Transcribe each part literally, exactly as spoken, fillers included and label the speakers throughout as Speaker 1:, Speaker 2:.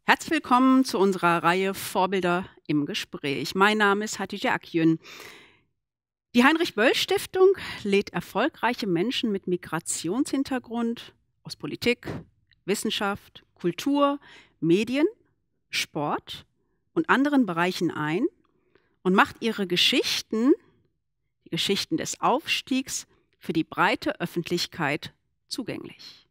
Speaker 1: Herzlich willkommen zu unserer Reihe Vorbilder im Gespräch. Mein Name ist Hatice Akgün. Die Heinrich-Böll-Stiftung lädt erfolgreiche Menschen mit Migrationshintergrund aus Politik, Wissenschaft, Kultur, Medien, Sport und anderen Bereichen ein und macht ihre Geschichten, die Geschichten des Aufstiegs, für die breite Öffentlichkeit zugänglich.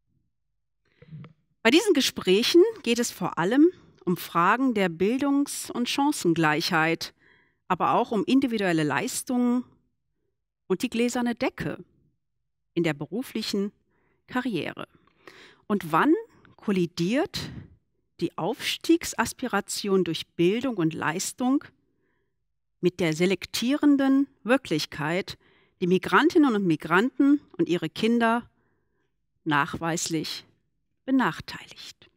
Speaker 1: Bei diesen Gesprächen geht es vor allem um Fragen der Bildungs- und Chancengleichheit, aber auch um individuelle Leistungen und die gläserne Decke in der beruflichen Karriere. Und wann kollidiert die Aufstiegsaspiration durch Bildung und Leistung mit der selektierenden Wirklichkeit, die Migrantinnen und Migranten und ihre Kinder nachweislich benachteiligt?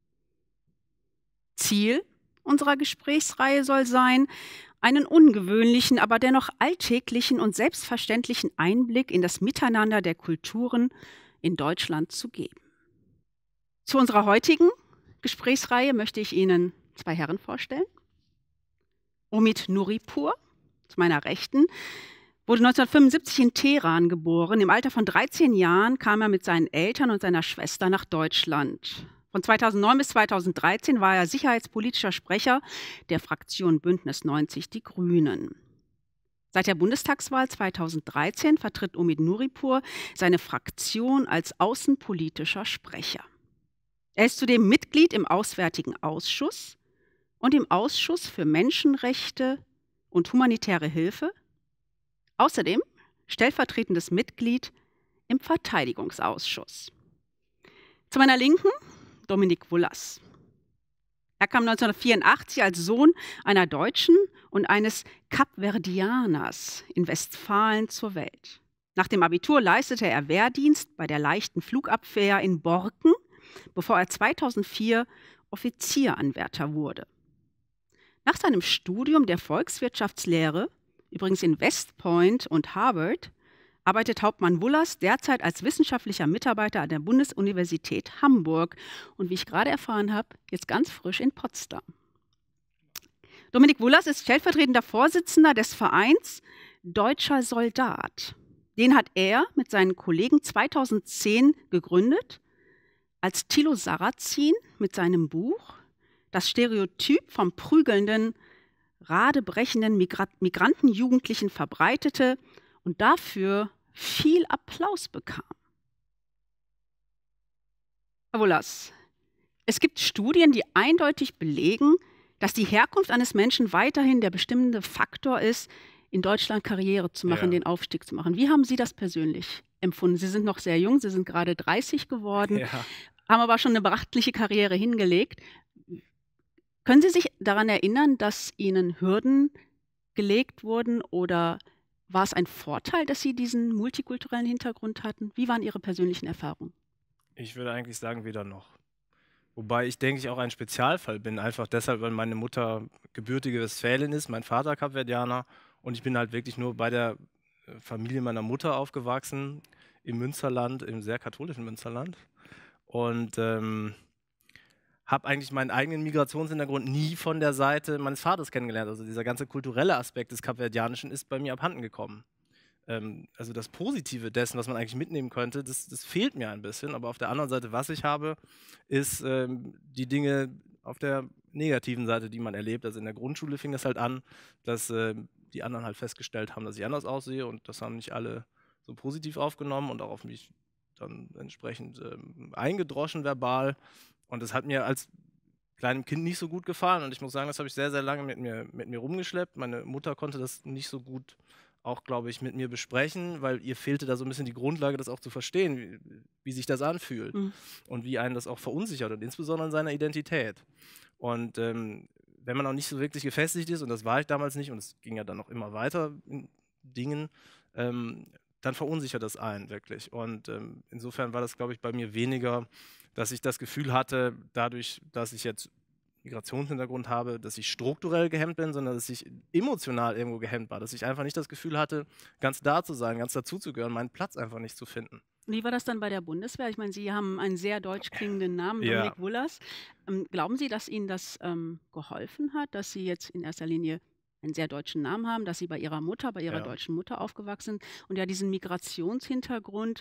Speaker 1: Ziel unserer Gesprächsreihe soll sein, einen ungewöhnlichen, aber dennoch alltäglichen und selbstverständlichen Einblick in das Miteinander der Kulturen in Deutschland zu geben. Zu unserer heutigen Gesprächsreihe möchte ich Ihnen zwei Herren vorstellen. Omid Nuripur, zu meiner Rechten, wurde neunzehnhundertfünfundsiebzig in Teheran geboren. Im Alter von dreizehn Jahren kam er mit seinen Eltern und seiner Schwester nach Deutschland. Von zweitausendneun bis zweitausenddreizehn war er sicherheitspolitischer Sprecher der Fraktion Bündnis neunzig Die Grünen. Seit der Bundestagswahl zweitausenddreizehn vertritt Omid Nuripur seine Fraktion als außenpolitischer Sprecher. Er ist zudem Mitglied im Auswärtigen Ausschuss und im Ausschuss für Menschenrechte und humanitäre Hilfe. Außerdem stellvertretendes Mitglied im Verteidigungsausschuss. Zu meiner Linken Dominik Wullers. Er kam neunzehnhundertvierundachtzig als Sohn einer Deutschen und eines Kapverdianers in Westfalen zur Welt. Nach dem Abitur leistete er Wehrdienst bei der leichten Flugabwehr in Borken, bevor er zweitausendvier Offizieranwärter wurde. Nach seinem Studium der Volkswirtschaftslehre, übrigens in West Point und Harvard, arbeitet Hauptmann Wullers derzeit als wissenschaftlicher Mitarbeiter an der Bundesuniversität Hamburg und wie ich gerade erfahren habe, jetzt ganz frisch in Potsdam. Dominik Wullers ist stellvertretender Vorsitzender des Vereins Deutscher Soldat. Den hat er mit seinen Kollegen zweitausendzehn gegründet, als Thilo Sarrazin mit seinem Buch Das Stereotyp vom prügelnden, radebrechenden Migra- Migrantenjugendlichen verbreitete und dafür viel Applaus bekam. Herr Wullers, es gibt Studien, die eindeutig belegen, dass die Herkunft eines Menschen weiterhin der bestimmende Faktor ist, in Deutschland Karriere zu machen,
Speaker 2: Ja.
Speaker 1: den Aufstieg zu machen. Wie haben Sie das persönlich empfunden? Sie sind noch sehr jung, Sie sind gerade dreißig geworden,
Speaker 2: Ja.
Speaker 1: haben aber schon eine beachtliche Karriere hingelegt. Können Sie sich daran erinnern, dass Ihnen Hürden gelegt wurden oder war es ein Vorteil, dass Sie diesen multikulturellen Hintergrund hatten? Wie waren Ihre persönlichen Erfahrungen?
Speaker 2: Ich würde eigentlich sagen, weder noch. Wobei ich, denke ich, auch ein Spezialfall bin, einfach deshalb, weil meine Mutter gebürtige Westfälin ist, mein Vater Kapverdianer und ich bin halt wirklich nur bei der äh, Familie meiner Mutter aufgewachsen, im Münsterland, im sehr katholischen Münsterland. Und ähm, habe eigentlich meinen eigenen Migrationshintergrund nie von der Seite meines Vaters kennengelernt. Also dieser ganze kulturelle Aspekt des Kapverdianischen ist bei mir abhanden gekommen. Ähm, also das Positive dessen, was man eigentlich mitnehmen könnte, das, das fehlt mir ein bisschen. Aber auf der anderen Seite, was ich habe, ist ähm, die Dinge auf der negativen Seite, die man erlebt. Also in der Grundschule fing das halt an, dass äh, die anderen halt festgestellt haben, dass ich anders aussehe und das haben nicht alle so positiv aufgenommen und auch auf mich dann entsprechend ähm, eingedroschen verbal. Und das hat mir als kleinem Kind nicht so gut gefallen und ich muss sagen, das habe ich sehr, sehr lange mit mir, mit mir rumgeschleppt. Meine Mutter konnte das nicht so gut auch, glaube ich, mit mir besprechen, weil ihr fehlte da so ein bisschen die Grundlage, das auch zu verstehen, wie, wie sich das anfühlt
Speaker 1: Mhm.
Speaker 2: und wie einen das auch verunsichert und insbesondere in seiner Identität. Und ähm, wenn man auch nicht so wirklich gefestigt ist, und das war ich damals nicht, und es ging ja dann noch immer weiter in Dingen, ähm, dann verunsichert das einen wirklich. Und ähm, insofern war das, glaube ich, bei mir weniger, dass ich das Gefühl hatte, dadurch, dass ich jetzt Migrationshintergrund habe, dass ich strukturell gehemmt bin, sondern dass ich emotional irgendwo gehemmt war, dass ich einfach nicht das Gefühl hatte, ganz da zu sein, ganz dazuzugehören, meinen Platz einfach nicht zu finden.
Speaker 1: Wie war das dann bei der Bundeswehr? Ich meine, Sie haben einen sehr deutsch klingenden Namen,
Speaker 2: Ja.
Speaker 1: Dominik Wullers. Ähm, glauben Sie, dass Ihnen das ähm, geholfen hat, dass Sie jetzt in erster Linie einen sehr deutschen Namen haben, dass Sie bei Ihrer Mutter, bei Ihrer
Speaker 2: Ja.
Speaker 1: deutschen Mutter aufgewachsen sind und ja diesen Migrationshintergrund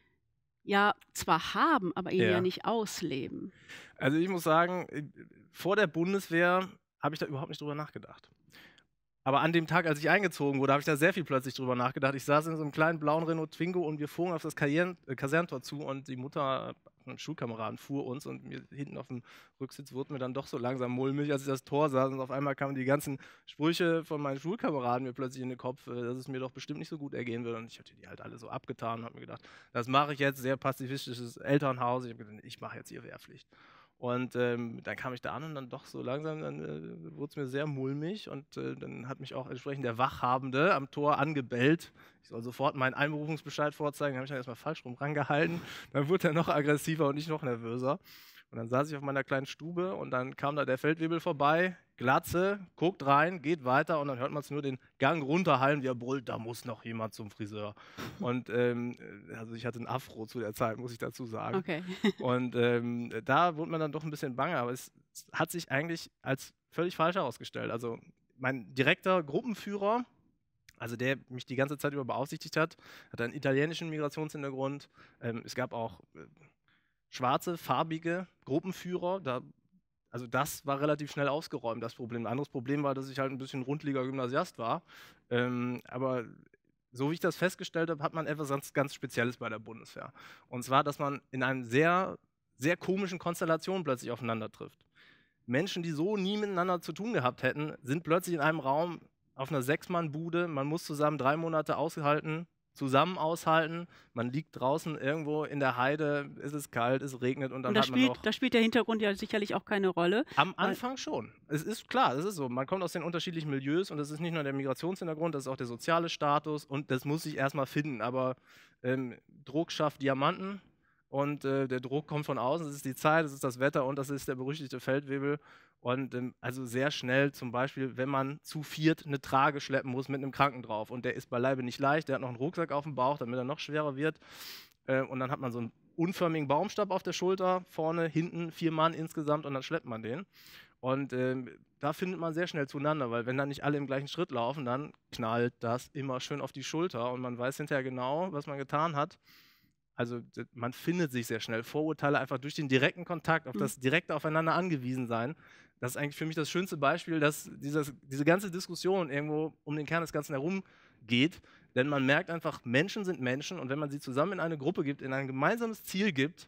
Speaker 1: ja zwar haben, aber ihn ja
Speaker 2: Ja.
Speaker 1: nicht ausleben?
Speaker 2: Also ich muss sagen, äh, vor der Bundeswehr habe ich da überhaupt nicht drüber nachgedacht. Aber an dem Tag, als ich eingezogen wurde, habe ich da sehr viel plötzlich drüber nachgedacht. Ich saß in so einem kleinen blauen Renault Twingo und wir fuhren auf das Karrieren äh, Kasernentor zu und die Mutter, ein Schulkameraden, fuhr uns und mir hinten auf dem Rücksitz wurde mir dann doch so langsam mulmig, als ich das Tor saß und auf einmal kamen die ganzen Sprüche von meinen Schulkameraden mir plötzlich in den Kopf, äh, dass es mir doch bestimmt nicht so gut ergehen würde und ich hatte die halt alle so abgetan und habe mir gedacht, das mache ich jetzt, sehr pazifistisches Elternhaus, ich habe gedacht, ich mache jetzt hier Wehrpflicht. Und ähm, dann kam ich da an und dann doch so langsam, dann äh, wurde es mir sehr mulmig und äh, dann hat mich auch entsprechend der Wachhabende am Tor angebellt. Ich soll sofort meinen Einberufungsbescheid vorzeigen, habe ich dann erstmal falsch rum rangehalten. Dann wurde er noch aggressiver und ich noch nervöser. Und dann saß ich auf meiner kleinen Stube und dann kam da der Feldwebel vorbei, Glatze, guckt rein, geht weiter und dann hört man es nur den Gang runterhallen, wie er brüllt, da muss noch jemand zum Friseur. Und ähm, also ich hatte einen Afro zu der Zeit, muss ich dazu sagen.
Speaker 1: Okay.
Speaker 2: Und ähm, da wurde man dann doch ein bisschen bange, aber es, es hat sich eigentlich als völlig falsch herausgestellt. Also mein direkter Gruppenführer, also der mich die ganze Zeit über beaufsichtigt hat, hat einen italienischen Migrationshintergrund. Ähm, es gab auch äh, schwarze, farbige Gruppenführer. Da, also das war relativ schnell ausgeräumt, das Problem. Ein anderes Problem war, dass ich halt ein bisschen rundliger Gymnasiast war. Ähm, aber so wie ich das festgestellt habe, hat man etwas ganz, ganz Spezielles bei der Bundeswehr. Und zwar, dass man in einer sehr, sehr komischen Konstellation plötzlich aufeinander trifft. Menschen, die so nie miteinander zu tun gehabt hätten, sind plötzlich in einem Raum auf einer Sechsmann-Bude. Man muss zusammen drei Monate aushalten, zusammen aushalten. Man liegt draußen irgendwo in der Heide, es ist kalt, es regnet und dann
Speaker 1: Und da
Speaker 2: hat man
Speaker 1: spielt,
Speaker 2: noch...
Speaker 1: da spielt der Hintergrund ja sicherlich auch keine Rolle.
Speaker 2: Am Anfang schon. Es ist klar, es ist so. Man kommt aus den unterschiedlichen Milieus und das ist nicht nur der Migrationshintergrund, das ist auch der soziale Status und das muss sich erstmal finden. Aber ähm, Druck schafft Diamanten und äh, der Druck kommt von außen. Das ist die Zeit, das ist das Wetter und das ist der berüchtigte Feldwebel. Und ähm, also sehr schnell zum Beispiel, wenn man zu viert eine Trage schleppen muss mit einem Kranken drauf und der ist beileibe nicht leicht, der hat noch einen Rucksack auf dem Bauch, damit er noch schwerer wird. Äh, und dann hat man so einen unförmigen Baumstab auf der Schulter, vorne, hinten, vier Mann insgesamt und dann schleppt man den. Und ähm, da findet man sehr schnell zueinander, weil wenn dann nicht alle im gleichen Schritt laufen, dann knallt das immer schön auf die Schulter und man weiß hinterher genau, was man getan hat. Also man findet sich sehr schnell. Vorurteile einfach durch den direkten Kontakt, auf das direkte Aufeinander angewiesen sein. Das ist eigentlich für mich das schönste Beispiel, dass dieses, diese ganze Diskussion irgendwo um den Kern des Ganzen herum geht. Denn man merkt einfach, Menschen sind Menschen und wenn man sie zusammen in eine Gruppe gibt, in ein gemeinsames Ziel gibt,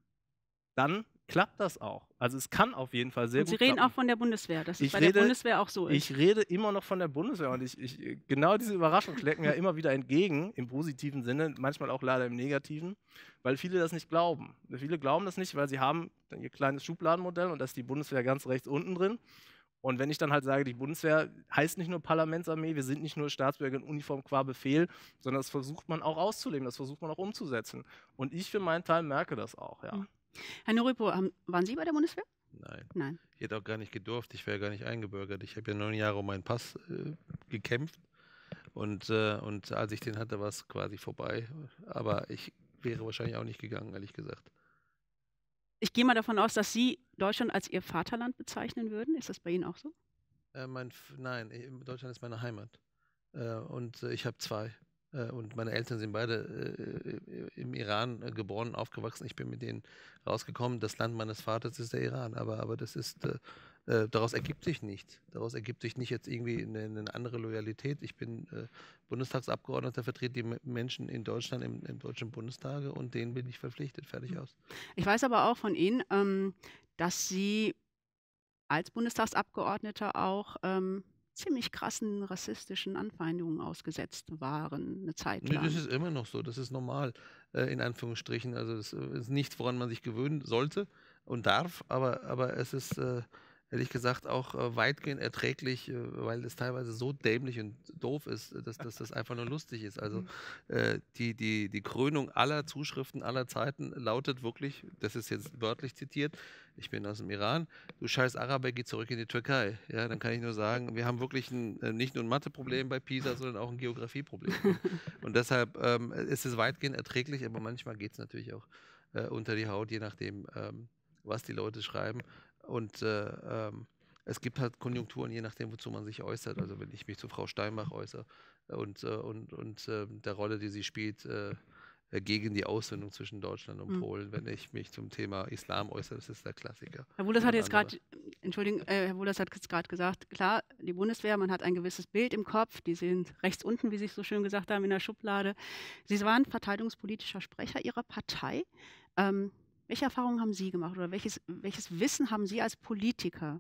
Speaker 2: dann klappt das auch. Also es kann auf jeden Fall sehr
Speaker 1: Und Sie
Speaker 2: gut
Speaker 1: reden
Speaker 2: klappen.
Speaker 1: auch von der Bundeswehr, dass es
Speaker 2: Ich
Speaker 1: bei
Speaker 2: rede-
Speaker 1: der Bundeswehr auch so ist.
Speaker 2: Ich rede immer noch von der Bundeswehr und ich, ich, genau diese Überraschung schlägt mir ja immer wieder entgegen, im positiven Sinne, manchmal auch leider im negativen, weil viele das nicht glauben. Viele glauben das nicht, weil sie haben ihr kleines Schubladenmodell und da ist die Bundeswehr ganz rechts unten drin. Und wenn ich dann halt sage, die Bundeswehr heißt nicht nur Parlamentsarmee, wir sind nicht nur Staatsbürger in Uniform qua Befehl, sondern das versucht man auch auszuleben, das versucht man auch umzusetzen. Und ich für meinen Teil merke das auch, ja.
Speaker 1: Mhm. Herr Noripo, haben- waren Sie bei der Bundeswehr?
Speaker 3: Nein,
Speaker 1: Nein.
Speaker 3: ich hätte auch gar nicht gedurft, ich wäre gar nicht eingebürgert. Ich habe ja neun Jahre um meinen Pass äh, gekämpft und, äh, und als ich den hatte, war es quasi vorbei. Aber ich wäre wahrscheinlich auch nicht gegangen, ehrlich gesagt.
Speaker 1: Ich gehe mal davon aus, dass Sie Deutschland als Ihr Vaterland bezeichnen würden. Ist das bei Ihnen auch so?
Speaker 3: Äh, mein, F- nein, äh, Deutschland ist meine Heimat. Äh, und äh, ich habe zwei. Äh, und meine Eltern sind beide äh, im Iran äh, geboren, aufgewachsen. Ich bin mit denen rausgekommen. Das Land meines Vaters ist der Iran. Aber, aber das ist, äh, äh, daraus ergibt sich nichts. Daraus ergibt sich nicht jetzt irgendwie eine, eine andere Loyalität. Ich bin äh, Bundestagsabgeordneter, vertrete die M- Menschen in Deutschland im, im Deutschen Bundestage und denen bin ich verpflichtet. Fertig aus.
Speaker 1: Ich weiß aber auch von Ihnen, ähm, dass Sie als Bundestagsabgeordneter auch ähm, ziemlich krassen rassistischen Anfeindungen ausgesetzt waren, eine Zeit
Speaker 3: Nee,
Speaker 1: lang.
Speaker 3: das ist immer noch so, das ist normal, äh, in Anführungsstrichen. Also das äh, ist nichts, woran man sich gewöhnen sollte und darf, aber, aber es ist, äh, ehrlich gesagt auch äh, weitgehend erträglich, äh, weil es teilweise so dämlich und doof ist, äh, dass, dass das einfach nur lustig ist. Also äh, die, die, die Krönung aller Zuschriften aller Zeiten lautet wirklich, das ist jetzt wörtlich zitiert, ich bin aus dem Iran, du scheiß Araber, geh zurück in die Türkei. Ja, dann kann ich nur sagen, wir haben wirklich ein, äh, nicht nur ein Matheproblem bei PISA, sondern auch ein Geografieproblem. Und, und deshalb ähm, ist es weitgehend erträglich, aber manchmal geht es natürlich auch äh, unter die Haut, je nachdem, ähm, was die Leute schreiben. Und äh, ähm, es gibt halt Konjunkturen, je nachdem, wozu man sich äußert. Also wenn ich mich zu Frau Steinbach äußere und, äh, und, und äh, der Rolle, die sie spielt, äh, äh, gegen die Aussöhnung zwischen Deutschland und
Speaker 1: Mhm.
Speaker 3: Polen, wenn ich mich zum Thema Islam äußere, das ist der Klassiker.
Speaker 1: Herr Wohlers hat
Speaker 3: Und
Speaker 1: jetzt
Speaker 3: andere.
Speaker 1: gerade, Entschuldigung, äh, Herr Wohlers hat jetzt gerade gesagt, klar, die Bundeswehr, man hat ein gewisses Bild im Kopf, die sind rechts unten, wie Sie es so schön gesagt haben, in der Schublade. Sie waren verteidigungspolitischer Sprecher Ihrer Partei. Ähm, welche Erfahrungen haben Sie gemacht oder welches, welches Wissen haben Sie als Politiker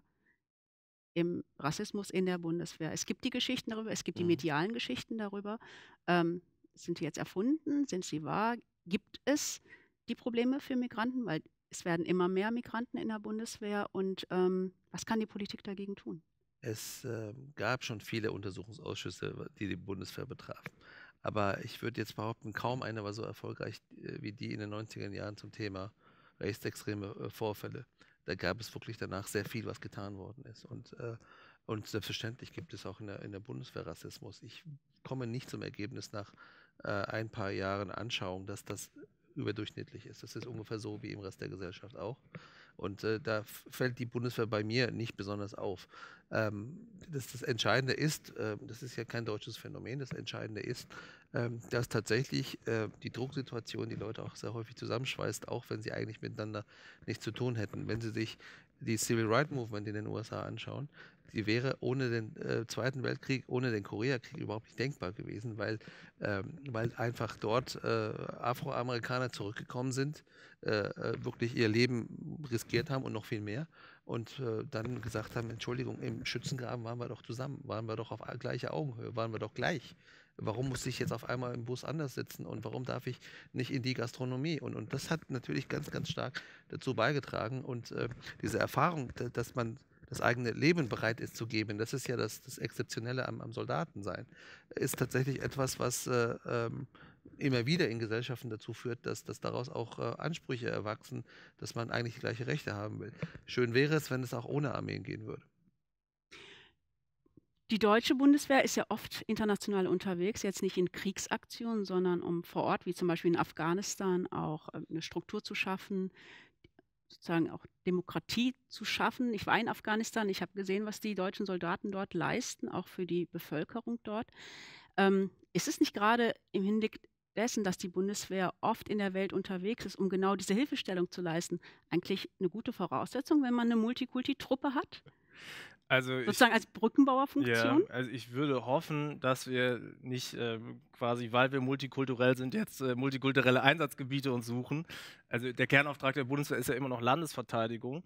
Speaker 1: im Rassismus in der Bundeswehr? Es gibt die Geschichten darüber, es gibt die
Speaker 3: Mhm.
Speaker 1: medialen Geschichten darüber. Ähm, sind die jetzt erfunden? Sind sie wahr? Gibt es die Probleme für Migranten? Weil es werden immer mehr Migranten in der Bundeswehr. Und ähm, was kann die Politik dagegen tun?
Speaker 3: Es äh, gab schon viele Untersuchungsausschüsse, die die Bundeswehr betrafen. Aber ich würde jetzt behaupten, kaum einer war so erfolgreich äh, wie die in den neunziger Jahren zum Thema rechtsextreme äh, Vorfälle. Da gab es wirklich danach sehr viel, was getan worden ist. Und, äh, und selbstverständlich gibt es auch in der, in der Bundeswehr Rassismus. Ich komme nicht zum Ergebnis nach äh, ein paar Jahren Anschauung, dass das überdurchschnittlich ist. Das ist ungefähr so wie im Rest der Gesellschaft auch. Und äh, da fällt die Bundeswehr bei mir nicht besonders auf. Ähm, das, das Entscheidende ist, äh, das ist ja kein deutsches Phänomen, das Entscheidende ist, ähm, dass tatsächlich äh, die Drucksituation die Leute auch sehr häufig zusammenschweißt, auch wenn sie eigentlich miteinander nichts zu tun hätten. Wenn Sie sich die Civil Rights Movement in den U S A anschauen, die wäre ohne den äh, Zweiten Weltkrieg, ohne den Koreakrieg überhaupt nicht denkbar gewesen, weil, ähm, weil einfach dort äh, Afroamerikaner zurückgekommen sind, äh, wirklich ihr Leben riskiert haben und noch viel mehr und äh, dann gesagt haben, Entschuldigung, im Schützengraben waren wir doch zusammen, waren wir doch auf gleicher Augenhöhe, waren wir doch gleich. Warum muss ich jetzt auf einmal im Bus anders sitzen und warum darf ich nicht in die Gastronomie? Und, und das hat natürlich ganz, ganz stark dazu beigetragen und äh, diese Erfahrung, dass man das eigene Leben bereit ist zu geben, das ist ja das, das Exzeptionelle am, am Soldatensein, ist tatsächlich etwas, was äh, ähm, immer wieder in Gesellschaften dazu führt, dass, dass daraus auch äh, Ansprüche erwachsen, dass man eigentlich die gleichen Rechte haben will. Schön wäre es, wenn es auch ohne Armeen gehen würde.
Speaker 1: Die deutsche Bundeswehr ist ja oft international unterwegs, jetzt nicht in Kriegsaktionen, sondern um vor Ort, wie zum Beispiel in Afghanistan, auch äh, eine Struktur zu schaffen, sozusagen auch Demokratie zu schaffen. Ich war in Afghanistan, ich habe gesehen, was die deutschen Soldaten dort leisten, auch für die Bevölkerung dort. Ähm, ist es nicht gerade im Hinblick dessen, dass die Bundeswehr oft in der Welt unterwegs ist, um genau diese Hilfestellung zu leisten, eigentlich eine gute Voraussetzung, wenn man eine Multikulti-Truppe hat?
Speaker 2: Also ich,
Speaker 1: Sozusagen als
Speaker 2: ja,
Speaker 1: Brückenbauerfunktion?
Speaker 2: also ich würde hoffen, dass wir nicht äh, quasi, weil wir multikulturell sind, jetzt äh, multikulturelle Einsatzgebiete uns suchen. Also der Kernauftrag der Bundeswehr ist ja immer noch Landesverteidigung.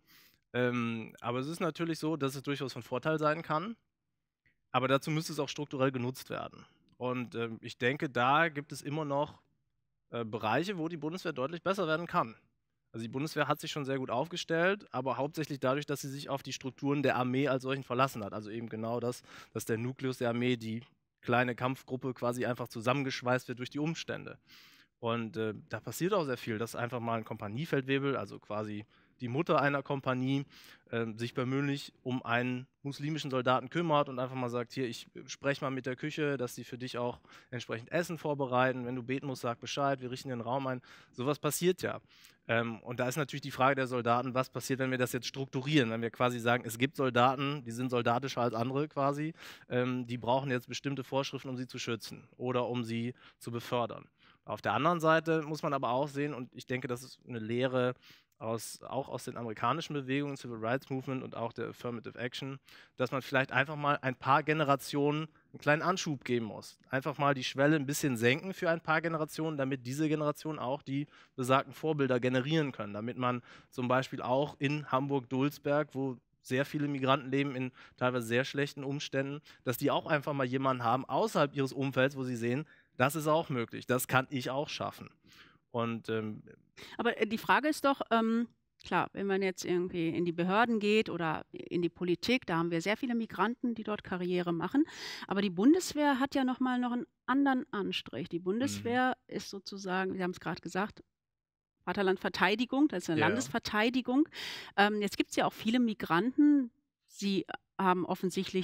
Speaker 2: Ähm, aber es ist natürlich so, dass es durchaus von Vorteil sein kann. Aber dazu müsste es auch strukturell genutzt werden. Und ähm, ich denke, da gibt es immer noch äh, Bereiche, wo die Bundeswehr deutlich besser werden kann. Also die Bundeswehr hat sich schon sehr gut aufgestellt, aber hauptsächlich dadurch, dass sie sich auf die Strukturen der Armee als solchen verlassen hat. Also eben genau das, dass der Nukleus der Armee, die kleine Kampfgruppe, quasi einfach zusammengeschweißt wird durch die Umstände. Und äh, da passiert auch sehr viel, dass einfach mal ein Kompaniefeldwebel, also quasi die Mutter einer Kompanie, äh, sich persönlich um einen muslimischen Soldaten kümmert und einfach mal sagt, hier, ich spreche mal mit der Küche, dass die für dich auch entsprechend Essen vorbereiten. Wenn du beten musst, sag Bescheid, wir richten den Raum ein. Sowas passiert ja. Ähm, und da ist natürlich die Frage der Soldaten, was passiert, wenn wir das jetzt strukturieren, wenn wir quasi sagen, es gibt Soldaten, die sind soldatischer als andere quasi, ähm, die brauchen jetzt bestimmte Vorschriften, um sie zu schützen oder um sie zu befördern. Auf der anderen Seite muss man aber auch sehen, und ich denke, das ist eine Lehre aus, auch aus den amerikanischen Bewegungen, Civil Rights Movement und auch der Affirmative Action, dass man vielleicht einfach mal ein paar Generationen einen kleinen Anschub geben muss. Einfach mal die Schwelle ein bisschen senken für ein paar Generationen, damit diese Generationen auch die besagten Vorbilder generieren können. Damit man zum Beispiel auch in Hamburg-Dulsberg, wo sehr viele Migranten leben in teilweise sehr schlechten Umständen, dass die auch einfach mal jemanden haben außerhalb ihres Umfelds, wo sie sehen, das ist auch möglich, das kann ich auch schaffen. Und, ähm,
Speaker 1: Aber äh, die Frage ist doch, ähm, Klar, wenn man jetzt irgendwie in die Behörden geht oder in die Politik, da haben wir sehr viele Migranten, die dort Karriere machen. Aber die Bundeswehr hat ja noch mal noch einen anderen Anstrich. Die
Speaker 2: Mhm.
Speaker 1: Bundeswehr ist sozusagen, wir haben es gerade gesagt, Vaterlandverteidigung, das ist eine
Speaker 2: Ja.
Speaker 1: Landesverteidigung. Ähm, jetzt gibt es ja auch viele Migranten, sie haben offensichtlich,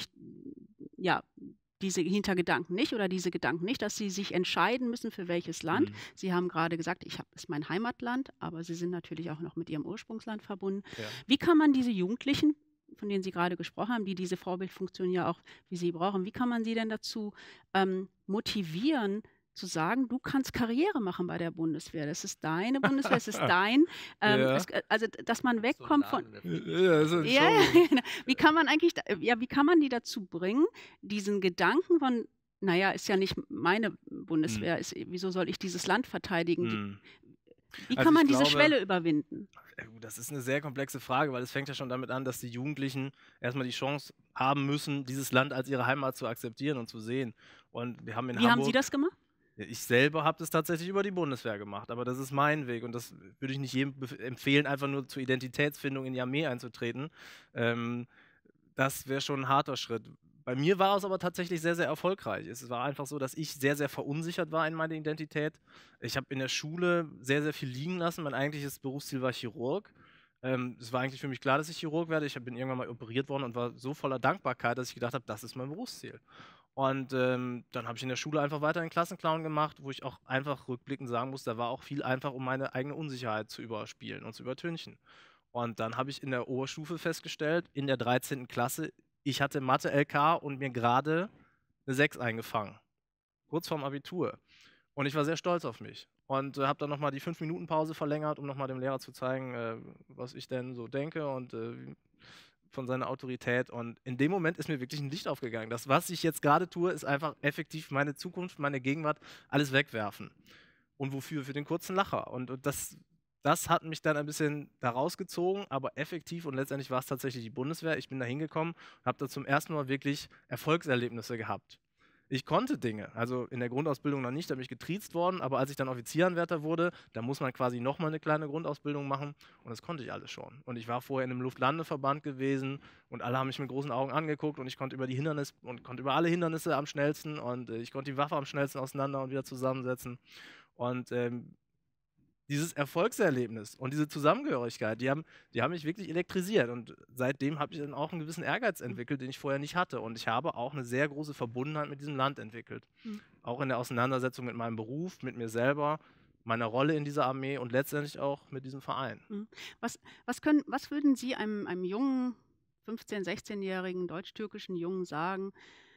Speaker 1: ja, diese Hintergedanken nicht oder diese Gedanken nicht, dass sie sich entscheiden müssen, für welches Land.
Speaker 2: Mhm.
Speaker 1: Sie haben gerade gesagt, ich habe ist mein Heimatland, aber sie sind natürlich auch noch mit ihrem Ursprungsland verbunden.
Speaker 2: Ja.
Speaker 1: Wie kann man diese Jugendlichen, von denen Sie gerade gesprochen haben, die diese Vorbildfunktion ja auch wie Sie brauchen, wie kann man sie denn dazu ähm, motivieren, zu sagen, du kannst Karriere machen bei der Bundeswehr. Das ist deine Bundeswehr, es ist dein, ähm,
Speaker 2: Ja.
Speaker 1: es, äh, also dass man
Speaker 3: So ein
Speaker 1: wegkommt von,
Speaker 3: Laden in der
Speaker 2: Ja,
Speaker 3: Friedrichstraße.
Speaker 2: so
Speaker 1: ja, ja,
Speaker 2: Entschuldigung.
Speaker 1: genau. Wie kann man eigentlich, da- ja, wie kann man die dazu bringen, diesen Gedanken von, naja, ist ja nicht meine
Speaker 2: Mhm.
Speaker 1: Bundeswehr, ist, wieso soll ich dieses Land verteidigen? Die,
Speaker 2: Mhm.
Speaker 1: wie
Speaker 2: Also
Speaker 1: kann
Speaker 2: ich
Speaker 1: man diese
Speaker 2: glaube,
Speaker 1: Schwelle überwinden?
Speaker 2: ja gut, das ist eine sehr komplexe Frage, weil es fängt ja schon damit an, dass die Jugendlichen erstmal die Chance haben müssen, dieses Land als ihre Heimat zu akzeptieren und zu sehen. Und wir haben in
Speaker 1: Wie haben Sie
Speaker 2: Hamburg
Speaker 1: das gemacht?
Speaker 2: ja, ich selber habe das tatsächlich über die Bundeswehr gemacht, aber das ist mein Weg und das würde ich nicht jedem bef empfehlen, einfach nur zur Identitätsfindung in die Armee einzutreten. Ähm, Das wäre schon ein harter Schritt. Bei mir war es aber tatsächlich sehr, sehr erfolgreich. Es war einfach so, dass ich sehr, sehr verunsichert war in meiner Identität. Ich habe in der Schule sehr, sehr viel liegen lassen. Mein eigentliches Berufsziel war Chirurg. Ähm, es war eigentlich für mich klar, dass ich Chirurg werde. Ich bin irgendwann mal operiert worden und war so voller Dankbarkeit, dass ich gedacht habe, das ist mein Berufsziel. Und ähm, dann habe ich in der Schule einfach weiter einen Klassenclown gemacht, wo ich auch einfach rückblickend sagen muss, da war auch viel einfach, um meine eigene Unsicherheit zu überspielen und zu übertünchen. Und dann habe ich in der Oberstufe festgestellt, in der dreizehnten Klasse, ich hatte Mathe-L K und mir gerade eine sechs eingefangen, kurz vorm Abitur. Und ich war sehr stolz auf mich. Und äh, habe dann nochmal die fünf Minuten Pause verlängert, um nochmal dem Lehrer zu zeigen, äh, was ich denn so denke und äh, von seiner Autorität. Und in dem Moment ist mir wirklich ein Licht aufgegangen. Das, was ich jetzt gerade tue, ist einfach effektiv meine Zukunft, meine Gegenwart, alles wegwerfen. Und wofür? Für den kurzen Lacher. Und, und das, das hat mich dann ein bisschen da rausgezogen, aber effektiv und letztendlich war es tatsächlich die Bundeswehr. Ich bin da hingekommen und habe da zum ersten Mal wirklich Erfolgserlebnisse gehabt. Ich konnte Dinge, also in der Grundausbildung noch nicht, da bin ich getriezt worden, aber als ich dann Offizieranwärter wurde, da muss man quasi nochmal eine kleine Grundausbildung machen und das konnte ich alles schon. Und ich war vorher in einem Luftlandeverband gewesen und alle haben mich mit großen Augen angeguckt und ich konnte über die Hindernisse und konnte über alle Hindernisse am schnellsten und äh, ich konnte die Waffe am schnellsten auseinander und wieder zusammensetzen. Und ähm, dieses Erfolgserlebnis und diese Zusammengehörigkeit, die haben, die haben mich wirklich elektrisiert. Und seitdem habe ich dann auch einen gewissen Ehrgeiz
Speaker 1: Hm,
Speaker 2: entwickelt, den ich vorher nicht hatte. Und ich habe auch eine sehr große Verbundenheit mit diesem Land entwickelt.
Speaker 1: hm,
Speaker 2: Auch in der Auseinandersetzung mit meinem Beruf, mit mir selber, meiner Rolle in dieser Armee und letztendlich auch mit diesem Verein.
Speaker 1: hm. Was, was, können, was würden Sie einem, einem jungen, fünfzehn-, sechzehnjährigen deutsch-türkischen Jungen sagen?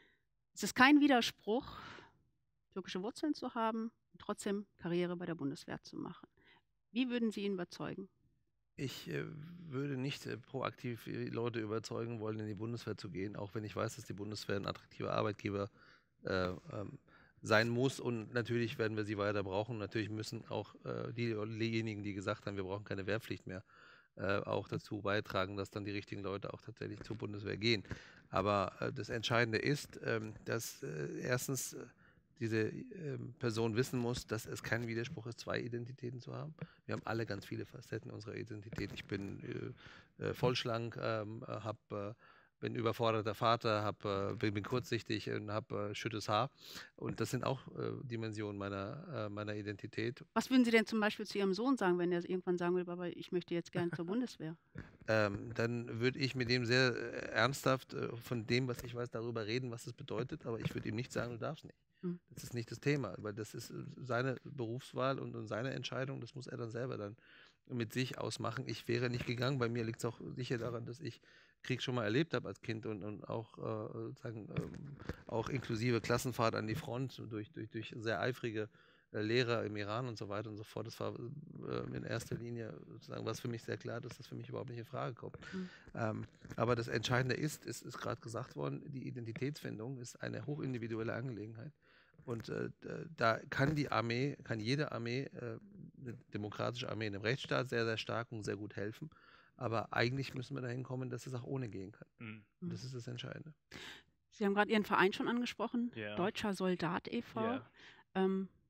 Speaker 1: Es ist kein Widerspruch, türkische Wurzeln zu haben und trotzdem Karriere bei der Bundeswehr zu machen. Wie würden Sie ihn überzeugen?
Speaker 3: Ich äh, würde nicht äh, proaktiv die Leute überzeugen wollen, in die Bundeswehr zu gehen, auch wenn ich weiß, dass die Bundeswehr ein attraktiver Arbeitgeber äh, ähm, sein muss. Und natürlich werden wir sie weiter brauchen. Natürlich müssen auch äh, die, diejenigen, die gesagt haben, wir brauchen keine Wehrpflicht mehr, äh, auch dazu beitragen, dass dann die richtigen Leute auch tatsächlich zur Bundeswehr gehen. Aber äh, das Entscheidende ist, ähm, dass äh, erstens äh, diese ähm, Person wissen muss, dass es kein Widerspruch ist, zwei Identitäten zu haben. Wir haben alle ganz viele Facetten unserer Identität. Ich bin äh, äh, vollschlank, ähm, hab, äh, bin überforderter Vater, hab, äh, bin, bin kurzsichtig und habe äh, schüttes Haar. Und das sind auch äh, Dimensionen meiner, äh, meiner Identität.
Speaker 1: Was würden Sie denn zum Beispiel zu Ihrem Sohn sagen, wenn er irgendwann sagen würde, Papa, ich möchte jetzt gerne zur Bundeswehr?
Speaker 3: Ähm, dann würde ich mit ihm sehr äh, ernsthaft äh, von dem, was ich weiß, darüber reden, was das bedeutet. Aber ich würde ihm nicht sagen, du darfst nicht.
Speaker 1: Hm.
Speaker 3: Das ist nicht das Thema, weil das ist äh, seine Berufswahl und, und seine Entscheidung. Das muss er dann selber dann mit sich ausmachen. Ich wäre nicht gegangen. Bei mir liegt es auch sicher daran, dass ich Krieg schon mal erlebt habe als Kind und, und auch, äh, sagen, ähm, auch inklusive Klassenfahrt an die Front durch, durch, durch sehr eifrige äh, Lehrer im Iran und so weiter und so fort. Das war äh, in erster Linie sozusagen was für mich sehr klar, dass das für mich überhaupt nicht in Frage kommt.
Speaker 1: Hm.
Speaker 3: Ähm, aber das Entscheidende ist, es ist gerade gesagt worden, die Identitätsfindung ist eine hochindividuelle Angelegenheit. Und äh, da kann die Armee, kann jede Armee, äh, eine demokratische Armee in einem Rechtsstaat sehr, sehr stark und sehr gut helfen. Aber eigentlich müssen wir dahin kommen, dass es auch ohne gehen kann.
Speaker 2: Mhm.
Speaker 3: Und das ist das Entscheidende.
Speaker 1: Sie haben gerade Ihren Verein schon angesprochen,
Speaker 2: Ja,
Speaker 1: Deutscher Soldat e V.
Speaker 2: ja.
Speaker 1: Ähm,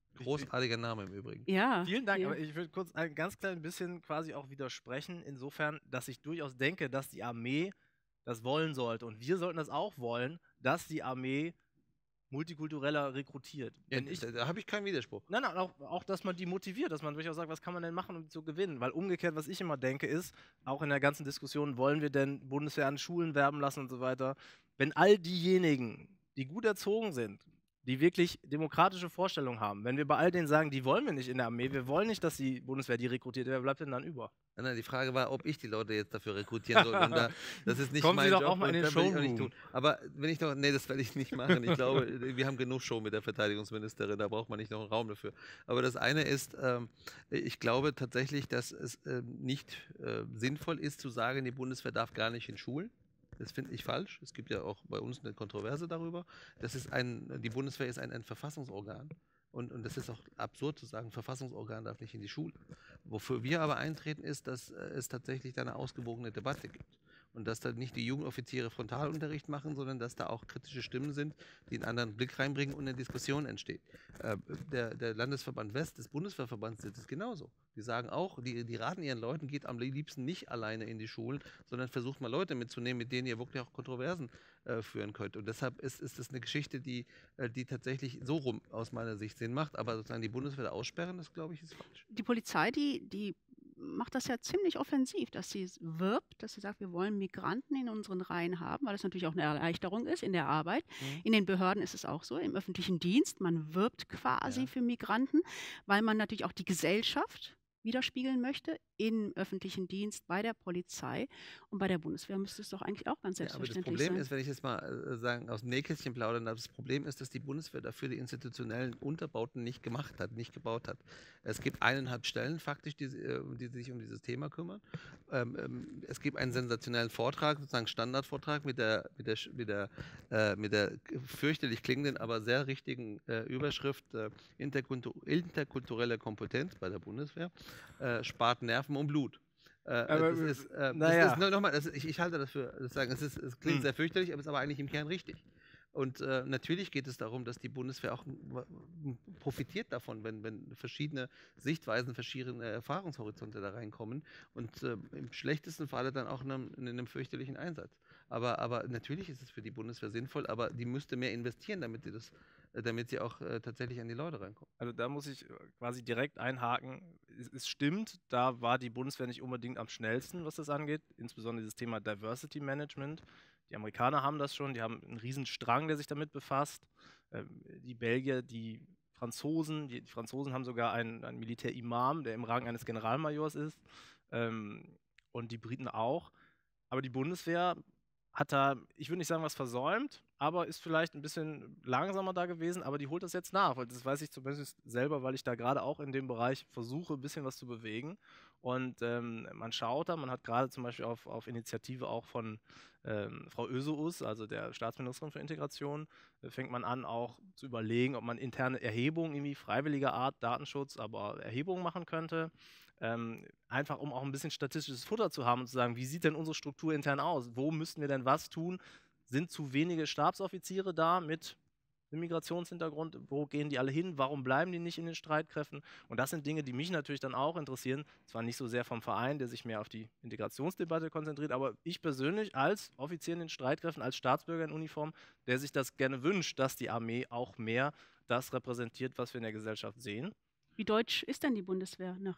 Speaker 3: Großartiger Name im Übrigen.
Speaker 1: Ja.
Speaker 2: Vielen Dank,
Speaker 1: ja.
Speaker 2: aber ich würde kurz ein ganz klein bisschen quasi auch widersprechen, insofern, dass ich durchaus denke, dass die Armee das wollen sollte und wir sollten das auch wollen, dass die Armee multikultureller rekrutiert.
Speaker 3: Ja,
Speaker 2: Wenn ich,
Speaker 3: da da habe ich keinen Widerspruch.
Speaker 2: nein, nein, auch, auch, dass man die motiviert, dass man durchaus sagt, was kann man denn machen, um zu gewinnen? Weil umgekehrt, was ich immer denke, ist, auch in der ganzen Diskussion, wollen wir denn Bundeswehr an Schulen werben lassen und so weiter, wenn all diejenigen, die gut erzogen sind, die wirklich demokratische Vorstellungen haben, wenn wir bei all denen sagen, die wollen wir nicht in der Armee, wir wollen nicht, dass die Bundeswehr die rekrutiert, wer bleibt denn dann über?
Speaker 3: Nein, nein, die Frage war, ob ich die Leute jetzt dafür rekrutieren soll. Und da, das ist nicht
Speaker 2: Kommen
Speaker 3: mein
Speaker 2: Sie doch
Speaker 3: Job,
Speaker 2: auch mal in den
Speaker 3: das will ich auch nicht
Speaker 2: Showroom.
Speaker 3: tun. Aber wenn ich doch, nee, das werde ich nicht machen. Ich glaube, wir haben genug Show mit der Verteidigungsministerin, da braucht man nicht noch einen Raum dafür. Aber das eine ist, ähm, ich glaube tatsächlich, dass es äh, nicht äh, sinnvoll ist zu sagen, die Bundeswehr darf gar nicht in Schulen. Das finde ich falsch. Es gibt ja auch bei uns eine Kontroverse darüber. Das ist ein, die Bundeswehr ist ein, ein Verfassungsorgan. Und, und das ist auch absurd zu sagen, Verfassungsorgan darf nicht in die Schule. Wofür wir aber eintreten, ist, dass äh, es tatsächlich da eine ausgewogene Debatte gibt. Und dass da nicht die Jugendoffiziere Frontalunterricht machen, sondern dass da auch kritische Stimmen sind, die einen anderen Blick reinbringen und eine Diskussion entsteht. Äh, der, der Landesverband West des Bundeswehrverbands sieht es genauso. Die sagen auch, die, die raten ihren Leuten, geht am liebsten nicht alleine in die Schulen, sondern versucht mal Leute mitzunehmen, mit denen ihr wirklich auch Kontroversen äh, führen könnt. Und deshalb ist, ist das eine Geschichte, die, äh, die tatsächlich so rum aus meiner Sicht Sinn macht. Aber sozusagen die Bundeswehr aussperren, das glaube ich, ist falsch.
Speaker 1: Die Polizei, die, die macht das ja ziemlich offensiv, dass sie wirbt, dass sie sagt, wir wollen Migranten in unseren Reihen haben, weil das natürlich auch eine Erleichterung ist in der Arbeit.
Speaker 3: Mhm.
Speaker 1: In den Behörden ist es auch so, im öffentlichen Dienst, man wirbt quasi
Speaker 3: Ja.
Speaker 1: für Migranten, weil man natürlich auch die Gesellschaft widerspiegeln möchte im öffentlichen Dienst, bei der Polizei und bei der Bundeswehr müsste es doch eigentlich auch ganz
Speaker 3: Ja, aber das
Speaker 1: selbstverständlich
Speaker 3: Problem
Speaker 1: sein.
Speaker 3: ist, wenn ich jetzt mal äh, sagen, aus dem Nähkästchen plaudern darf, das Problem ist, dass die Bundeswehr dafür die institutionellen Unterbauten nicht gemacht hat, nicht gebaut hat. Es gibt eineinhalb Stellen faktisch, die, äh, die sich um dieses Thema kümmern. Ähm, ähm, es gibt einen sensationellen Vortrag, sozusagen Standardvortrag mit der, mit der, mit der, äh, mit der fürchterlich klingenden, aber sehr richtigen äh, Überschrift äh, interkultu interkulturelle Kompetenz bei der Bundeswehr, äh, spart Nerven und Blut. Äh,
Speaker 2: Aber,
Speaker 3: das ist, äh,
Speaker 2: naja.
Speaker 3: das ist no, nochmal, das, ich, ich halte das für, das sagen, es, ist, es klingt
Speaker 2: Hm.
Speaker 3: sehr fürchterlich, aber es ist aber eigentlich im Kern richtig. Und äh, natürlich geht es darum, dass die Bundeswehr auch m- profitiert davon, wenn, wenn verschiedene Sichtweisen, verschiedene Erfahrungshorizonte da reinkommen und äh, im schlechtesten Falle dann auch in einem, in einem fürchterlichen Einsatz. Aber, aber natürlich ist es für die Bundeswehr sinnvoll, aber die müsste mehr investieren, damit sie das, äh, damit sie auch äh, tatsächlich an die Leute reinkommen.
Speaker 2: Also da muss ich äh, quasi direkt einhaken. Es, es stimmt, da war die Bundeswehr nicht unbedingt am schnellsten, was das angeht, insbesondere dieses Thema Diversity Management. Die Amerikaner haben das schon, die haben einen riesen Strang, der sich damit befasst. Ähm, die Belgier, die Franzosen, die, die Franzosen haben sogar einen, einen Militärimam, der im Rang eines Generalmajors ist. Ähm, und die Briten auch. Aber die Bundeswehr hat da, ich würde nicht sagen, was versäumt, aber ist vielleicht ein bisschen langsamer da gewesen, aber die holt das jetzt nach, weil das weiß ich zumindest selber, weil ich da gerade auch in dem Bereich versuche, ein bisschen was zu bewegen. Und ähm, man schaut da, man hat gerade zum Beispiel auf, auf Initiative auch von ähm, Frau Öseus, also der Staatsministerin für Integration, äh, fängt man an auch zu überlegen, ob man interne Erhebungen, irgendwie freiwilliger Art, Datenschutz, aber Erhebungen machen könnte. Ähm, einfach um auch ein bisschen statistisches Futter zu haben und zu sagen, wie sieht denn unsere Struktur intern aus? Wo müssten wir denn was tun? Sind zu wenige Stabsoffiziere da mit einem Migrationshintergrund? Wo gehen die alle hin? Warum bleiben die nicht in den Streitkräften? Und das sind Dinge, die mich natürlich dann auch interessieren. Zwar nicht so sehr vom Verein, der sich mehr auf die Integrationsdebatte konzentriert, aber ich persönlich als Offizier in den Streitkräften, als Staatsbürger in Uniform, der sich das gerne wünscht, dass die Armee auch mehr das repräsentiert, was wir in der Gesellschaft sehen.
Speaker 1: Wie deutsch ist denn die Bundeswehr nach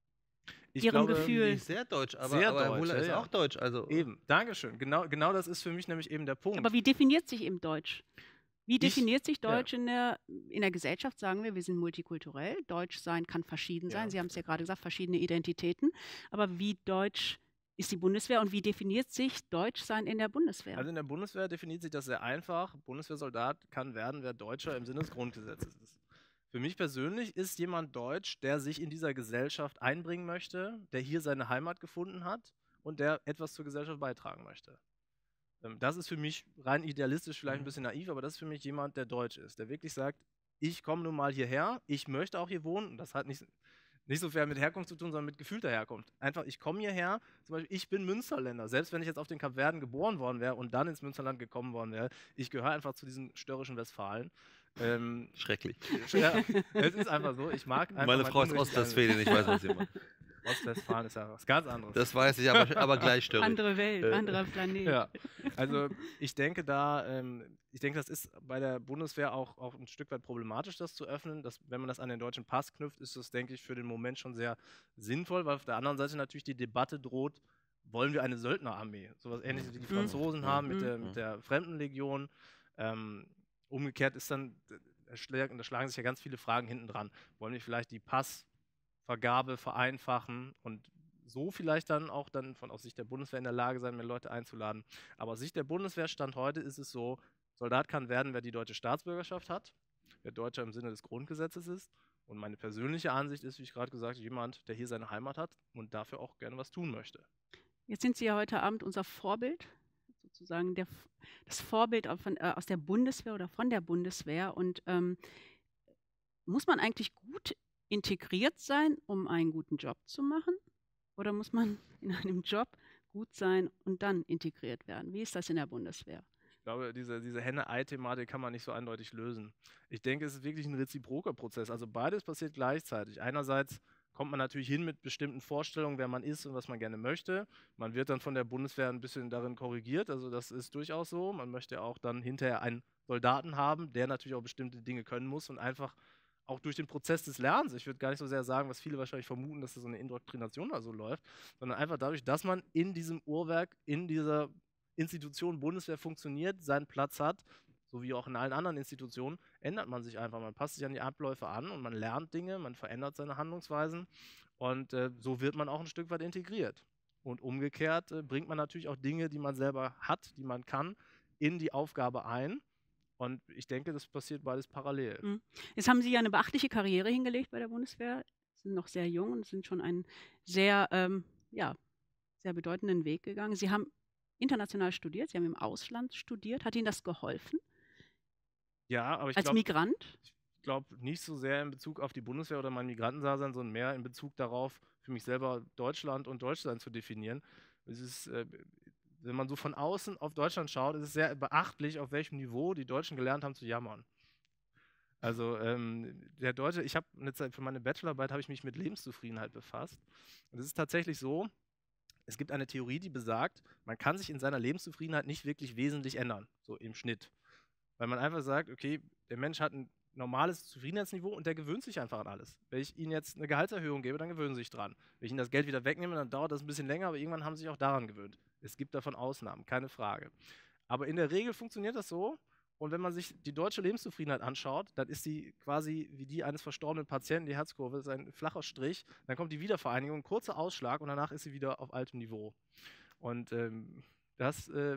Speaker 2: Ich
Speaker 1: Ihrem
Speaker 2: glaube,
Speaker 1: Gefühl?
Speaker 3: Nicht sehr deutsch, aber,
Speaker 2: Sehr
Speaker 3: aber
Speaker 2: deutsch,
Speaker 3: Hula
Speaker 2: ja,
Speaker 3: ist
Speaker 2: ja.
Speaker 3: auch deutsch. Also
Speaker 2: Eben, Dankeschön. Genau, genau das ist für mich nämlich eben der Punkt.
Speaker 1: Aber wie definiert sich eben Deutsch? Wie definiert sich
Speaker 2: ja.
Speaker 1: Deutsch in, der, in der Gesellschaft? Sagen wir, wir sind multikulturell. Deutsch sein kann verschieden sein.
Speaker 2: Ja.
Speaker 1: Sie haben es ja gerade gesagt, verschiedene Identitäten. Aber wie deutsch ist die Bundeswehr und wie definiert sich Deutschsein in der Bundeswehr?
Speaker 2: Also in der Bundeswehr definiert sich das sehr einfach. Bundeswehrsoldat kann werden, wer Deutscher im Sinne des Grundgesetzes ist. Für mich persönlich ist jemand deutsch, der sich in dieser Gesellschaft einbringen möchte, der hier seine Heimat gefunden hat und der etwas zur Gesellschaft beitragen möchte. Ähm, Das ist für mich rein idealistisch, vielleicht ein bisschen naiv, aber das ist für mich jemand, der deutsch ist, der wirklich sagt, ich komme nun mal hierher, ich möchte auch hier wohnen. Und das hat nicht, nicht so viel mit Herkunft zu tun, sondern mit gefühlter Herkunft. Einfach, ich komme hierher, zum Beispiel, ich bin Münsterländer. Selbst wenn ich jetzt auf den Kapverden geboren worden wäre und dann ins Münsterland gekommen worden wäre, ich gehöre einfach zu diesen störrischen Westfalen. Ähm,
Speaker 3: Schrecklich.
Speaker 2: ja, es ist einfach so, ich mag einfach
Speaker 3: Meine
Speaker 2: mein
Speaker 3: Frau ist
Speaker 2: Unrecht-
Speaker 3: Ostwestfälin, ich weiß, was sie macht.
Speaker 2: Ostwestfalen ist ja was ganz anderes.
Speaker 3: Das weiß ich, aber, aber gleich störrig.
Speaker 1: Andere Welt,
Speaker 3: Äh,
Speaker 1: anderer Planet.
Speaker 2: Ja, also ich denke da, ähm, ich denke, das ist bei der Bundeswehr auch, auch ein Stück weit problematisch, das zu öffnen. Das, wenn man das an den deutschen Pass knüpft, ist das, denke ich, für den Moment schon sehr sinnvoll, weil auf der anderen Seite natürlich die Debatte droht, wollen wir eine Söldnerarmee? Sowas ähnliches wie die
Speaker 1: Mhm.
Speaker 2: Franzosen haben mit
Speaker 1: Mhm.
Speaker 2: der, mit der Fremdenlegion. Ähm, umgekehrt ist dann, da schlagen, da schlagen sich ja ganz viele Fragen hinten dran. Wollen wir vielleicht die Passvergabe vereinfachen und so vielleicht dann auch dann von aus Sicht der Bundeswehr in der Lage sein, mehr Leute einzuladen. Aber aus Sicht der Bundeswehr Stand heute ist es so, Soldat kann werden, wer die deutsche Staatsbürgerschaft hat, wer Deutscher im Sinne des Grundgesetzes ist. Und meine persönliche Ansicht ist, wie ich gerade gesagt habe, jemand, der hier seine Heimat hat und dafür auch gerne was tun möchte.
Speaker 1: Jetzt sind Sie ja heute Abend unser Vorbild, sozusagen der, das Vorbild von, äh, aus der Bundeswehr oder von der Bundeswehr. Und ähm, muss man eigentlich gut integriert sein, um einen guten Job zu machen? Oder muss man in einem Job gut sein und dann integriert werden? Wie ist das in der Bundeswehr?
Speaker 2: Ich glaube, diese, diese Henne-Ei-Thematik kann man nicht so eindeutig lösen. Ich denke, es ist wirklich ein reziproker Prozess. Also beides passiert gleichzeitig. Einerseits kommt man natürlich hin mit bestimmten Vorstellungen, wer man ist und was man gerne möchte. Man wird dann von der Bundeswehr ein bisschen darin korrigiert. Also das ist durchaus so. Man möchte auch dann hinterher einen Soldaten haben, der natürlich auch bestimmte Dinge können muss und einfach auch durch den Prozess des Lernens, ich würde gar nicht so sehr sagen, was viele wahrscheinlich vermuten, dass das so eine Indoktrination oder so läuft, sondern einfach dadurch, dass man in diesem Uhrwerk, in dieser Institution Bundeswehr funktioniert, seinen Platz hat, so wie auch in allen anderen Institutionen, ändert man sich einfach. Man passt sich an die Abläufe an und man lernt Dinge, man verändert seine Handlungsweisen und äh, so wird man auch ein Stück weit integriert. Und umgekehrt äh, bringt man natürlich auch Dinge, die man selber hat, die man kann, in die Aufgabe ein. Und ich denke, das passiert beides parallel.
Speaker 1: Mhm. Jetzt haben Sie ja eine beachtliche Karriere hingelegt bei der Bundeswehr, sind noch sehr jung und sind schon einen sehr, ähm, ja, sehr bedeutenden Weg gegangen. Sie haben international studiert, Sie haben im Ausland studiert. Hat Ihnen das geholfen
Speaker 2: Ja, aber ich
Speaker 1: als
Speaker 2: glaube
Speaker 1: Migrant?
Speaker 2: glaub nicht so sehr in Bezug auf die Bundeswehr oder mein Migrantendasein, sondern mehr in Bezug darauf, für mich selber Deutschland und Deutschsein zu definieren. Es ist, äh, wenn man so von außen auf Deutschland schaut, ist es sehr beachtlich, auf welchem Niveau die Deutschen gelernt haben zu jammern. Also ähm, der Deutsche, ich habe eine Zeit für meine Bachelorarbeit habe ich mich mit Lebenszufriedenheit befasst. Und es ist tatsächlich so, es gibt eine Theorie, die besagt, man kann sich in seiner Lebenszufriedenheit nicht wirklich wesentlich ändern, so im Schnitt. Weil man einfach sagt, okay, der Mensch hat ein normales Zufriedenheitsniveau und der gewöhnt sich einfach an alles. Wenn ich ihnen jetzt eine Gehaltserhöhung gebe, dann gewöhnen sie sich dran. Wenn ich ihnen das Geld wieder wegnehme, dann dauert das ein bisschen länger, aber irgendwann haben sie sich auch daran gewöhnt. Es gibt davon Ausnahmen, keine Frage. Aber in der Regel funktioniert das so. Und wenn man sich die deutsche Lebenszufriedenheit anschaut, dann ist sie quasi wie die eines verstorbenen Patienten, die Herzkurve, das ist ein flacher Strich, dann kommt die Wiedervereinigung, ein kurzer Ausschlag und danach ist sie wieder auf altem Niveau. Und ähm, das äh,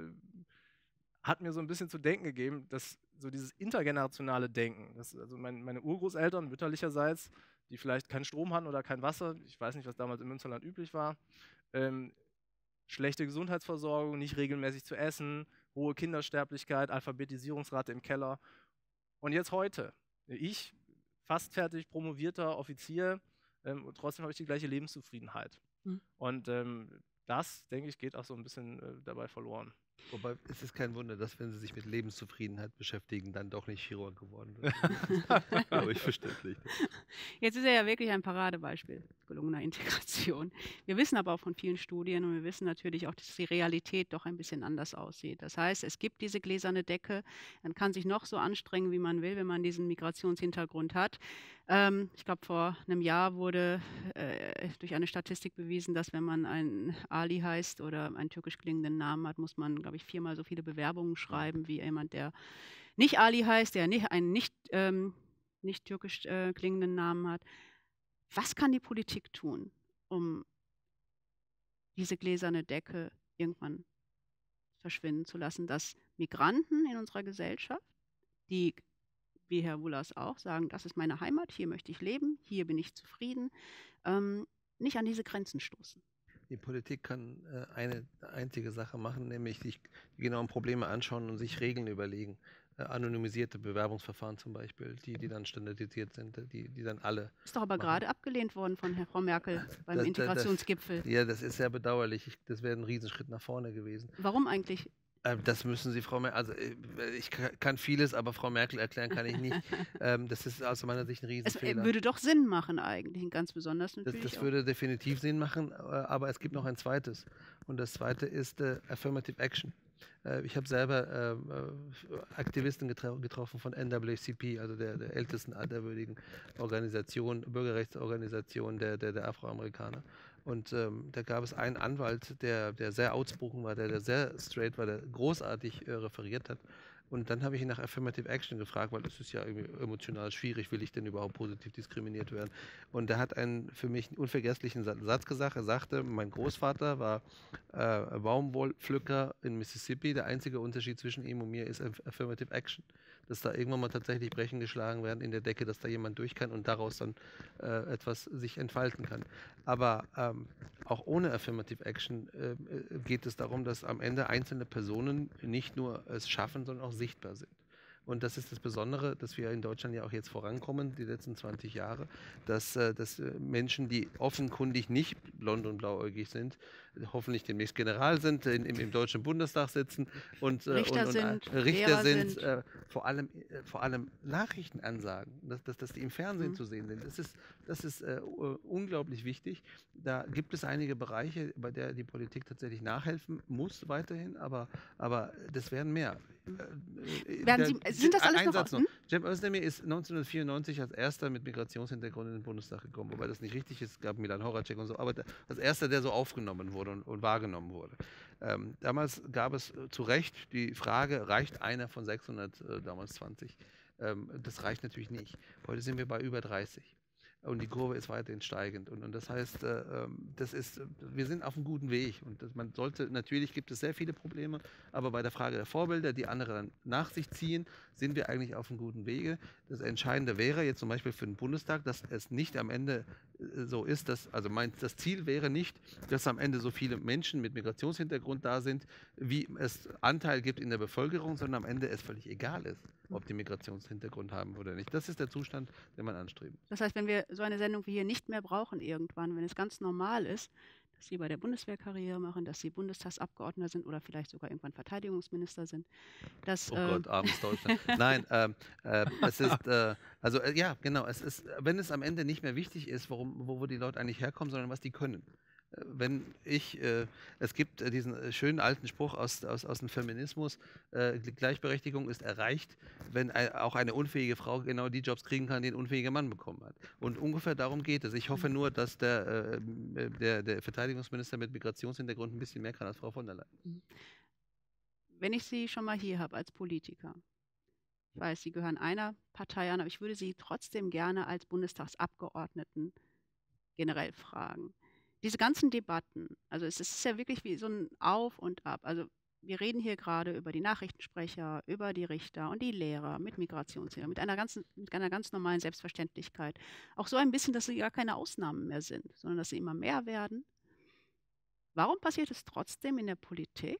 Speaker 2: hat mir so ein bisschen zu denken gegeben, dass so dieses intergenerationale Denken, das, also mein, meine Urgroßeltern mütterlicherseits, die vielleicht keinen Strom hatten oder kein Wasser, ich weiß nicht, was damals im Münsterland üblich war, ähm, schlechte Gesundheitsversorgung, nicht regelmäßig zu essen, hohe Kindersterblichkeit, Alphabetisierungsrate im Keller. Und jetzt heute, ich, fast fertig promovierter Offizier, ähm, und trotzdem habe ich die gleiche Lebenszufriedenheit. Mhm. Und ähm, das, denke ich, geht auch so ein bisschen äh, dabei verloren.
Speaker 3: Wobei, es ist kein Wunder, dass, wenn Sie sich mit Lebenszufriedenheit beschäftigen, dann doch nicht Chirurg geworden sind. Aber ich verständlich.
Speaker 1: Jetzt ist er ja wirklich ein Paradebeispiel gelungener Integration. Wir wissen aber auch von vielen Studien und wir wissen natürlich auch, dass die Realität doch ein bisschen anders aussieht. Das heißt, es gibt diese gläserne Decke, man kann sich noch so anstrengen, wie man will, wenn man diesen Migrationshintergrund hat. Ähm, ich glaube, vor einem Jahr wurde äh, durch eine Statistik bewiesen, dass wenn man ein Ali heißt oder einen türkisch klingenden Namen hat, muss man, glaube ich, viermal so viele Bewerbungen schreiben wie jemand, der nicht Ali heißt, der nicht, einen nicht, ähm, nicht türkisch äh, klingenden Namen hat. Was kann die Politik tun, um diese gläserne Decke irgendwann verschwinden zu lassen, dass Migranten in unserer Gesellschaft, die, wie Herr Wullers auch, sagen, das ist meine Heimat, hier möchte ich leben, hier bin ich zufrieden, ähm, nicht an diese Grenzen stoßen?
Speaker 3: Die Politik kann äh, eine einzige Sache machen, nämlich sich die genauen Probleme anschauen und sich Regeln überlegen. Äh, anonymisierte Bewerbungsverfahren zum Beispiel, die, die dann standardisiert sind, die, die dann alle.
Speaker 1: Ist doch aber
Speaker 3: machen.
Speaker 1: gerade abgelehnt worden von Herr, Frau Merkel beim
Speaker 3: Das-
Speaker 1: Integrationsgipfel.
Speaker 3: Das, ja, das ist sehr bedauerlich. Ich, das wäre ein Riesenschritt nach vorne gewesen.
Speaker 1: Warum eigentlich?
Speaker 3: Ähm, das müssen Sie, Frau Merkel, also äh, ich ka- kann vieles, aber Frau Merkel erklären kann ich nicht. Ähm, das ist aus meiner Sicht ein
Speaker 1: Es äh,
Speaker 3: Riesenfehler.
Speaker 1: würde doch Sinn machen eigentlich, und ganz besonders
Speaker 3: Das,
Speaker 1: natürlich
Speaker 3: das
Speaker 1: auch.
Speaker 3: würde definitiv Sinn machen, äh, aber es gibt noch ein zweites. Und das zweite ist äh, Affirmative Action. Äh, ich habe selber äh, äh, Aktivisten getro getroffen von N double A C P, also der, der ältesten alterwürdigen Organisation, Bürgerrechtsorganisation der, der, der Afroamerikaner. Und ähm, da gab es einen Anwalt, der, der sehr outspoken war, der, der sehr straight war, der großartig äh, referiert hat. Und dann habe ich ihn nach Affirmative Action gefragt, weil es ist ja irgendwie emotional schwierig, will ich denn überhaupt positiv diskriminiert werden? Und er hat einen für mich unvergesslichen Satz gesagt. Er sagte, mein Großvater war äh, Baumwollpflücker in Mississippi. Der einzige Unterschied zwischen ihm und mir ist Affirmative Action. Dass da irgendwann mal tatsächlich Brechen geschlagen werden in der Decke, dass da jemand durch kann und daraus dann äh, etwas sich entfalten kann. Aber ähm, auch ohne Affirmative Action äh, geht es darum, dass am Ende einzelne Personen nicht nur es schaffen, sondern auch sichtbar sind. Und das ist das Besondere, dass wir in Deutschland ja auch jetzt vorankommen, die letzten zwanzig Jahre, dass, äh, dass äh, Menschen, die offenkundig nicht blond und blauäugig sind, hoffentlich demnächst General sind, in, im, im Deutschen Bundestag sitzen und, äh,
Speaker 1: Richter
Speaker 3: und, und
Speaker 1: sind,
Speaker 3: äh, Richter
Speaker 1: Lehrer
Speaker 3: sind,
Speaker 1: sind.
Speaker 3: äh, vor, allem, äh, vor allem Nachrichtenansagen, dass, dass, dass die im Fernsehen
Speaker 1: Mhm.
Speaker 3: zu sehen sind. Das ist, das ist äh, unglaublich wichtig. Da gibt es einige Bereiche, bei der die Politik tatsächlich nachhelfen muss weiterhin, aber, aber das werden mehr. Äh,
Speaker 1: Werden
Speaker 3: der-
Speaker 1: Sie, sind das alles
Speaker 3: ein
Speaker 1: noch?
Speaker 3: Satz noch.
Speaker 1: Hm?
Speaker 3: Cem Özdemir ist neunzehnhundertvierundneunzig als erster mit Migrationshintergrund in den Bundestag gekommen, wobei das nicht richtig ist, es gab Milan Horacek und so, aber der, als erster, der so aufgenommen wurde und, und wahrgenommen wurde. Ähm, damals gab es äh, zu Recht die Frage, reicht einer von sechshundert, äh, damals zwanzig? Ähm, das reicht natürlich nicht. Heute sind wir bei über dreißig. Und die Kurve ist weiterhin steigend. Und, und das heißt, äh, ähm, das ist, äh, wir sind auf einem guten Weg. Und das, man sollte, natürlich gibt es sehr viele Probleme, aber bei der Frage der Vorbilder, die andere dann nach sich ziehen, sind wir eigentlich auf einem guten Wege. Das Entscheidende wäre jetzt zum Beispiel für den Bundestag, dass es nicht am Ende äh, so ist, dass, also mein, das Ziel wäre nicht, dass am Ende so viele Menschen mit Migrationshintergrund da sind, wie es Anteil gibt in der Bevölkerung, sondern am Ende es völlig egal ist, ob die Migrationshintergrund haben oder nicht. Das ist der Zustand, den man anstreben.
Speaker 1: Das heißt, wenn wir so eine Sendung wie hier nicht mehr brauchen irgendwann, wenn es ganz normal ist, dass Sie bei der Bundeswehr Karriere machen, dass Sie Bundestagsabgeordneter sind oder vielleicht sogar irgendwann Verteidigungsminister sind, dass
Speaker 3: Oh
Speaker 1: ähm,
Speaker 3: Gott, armes Deutschland. Nein, ähm, äh, es ist, äh, also äh, ja, genau, es ist, wenn es am Ende nicht mehr wichtig ist, warum, wo, wo die Leute eigentlich herkommen, sondern was die können. Äh, Wenn ich, äh, es gibt äh, diesen äh, schönen alten Spruch aus, aus, aus dem Feminismus, äh, Gleichberechtigung ist erreicht, wenn ein, auch eine unfähige Frau genau die Jobs kriegen kann, die ein unfähiger Mann bekommen hat. Und ungefähr darum geht es. Ich hoffe nur, dass der, äh, der, der Verteidigungsminister mit Migrationshintergrund ein bisschen mehr kann als Frau von der Leyen.
Speaker 1: wenn ich Sie schon mal hier habe als Politiker, ich weiß, Sie gehören einer Partei an, aber ich würde Sie trotzdem gerne als Bundestagsabgeordneten generell fragen. Diese ganzen Debatten, also es ist ja wirklich wie so ein Auf und Ab. Also wir reden hier gerade über die Nachrichtensprecher, über die Richter und die Lehrer mit Migrationshintergrund, mit einer ganzen, mit einer ganz normalen Selbstverständlichkeit. Auch so ein bisschen, dass sie gar keine Ausnahmen mehr sind, sondern dass sie immer mehr werden. Warum passiert es trotzdem in der Politik,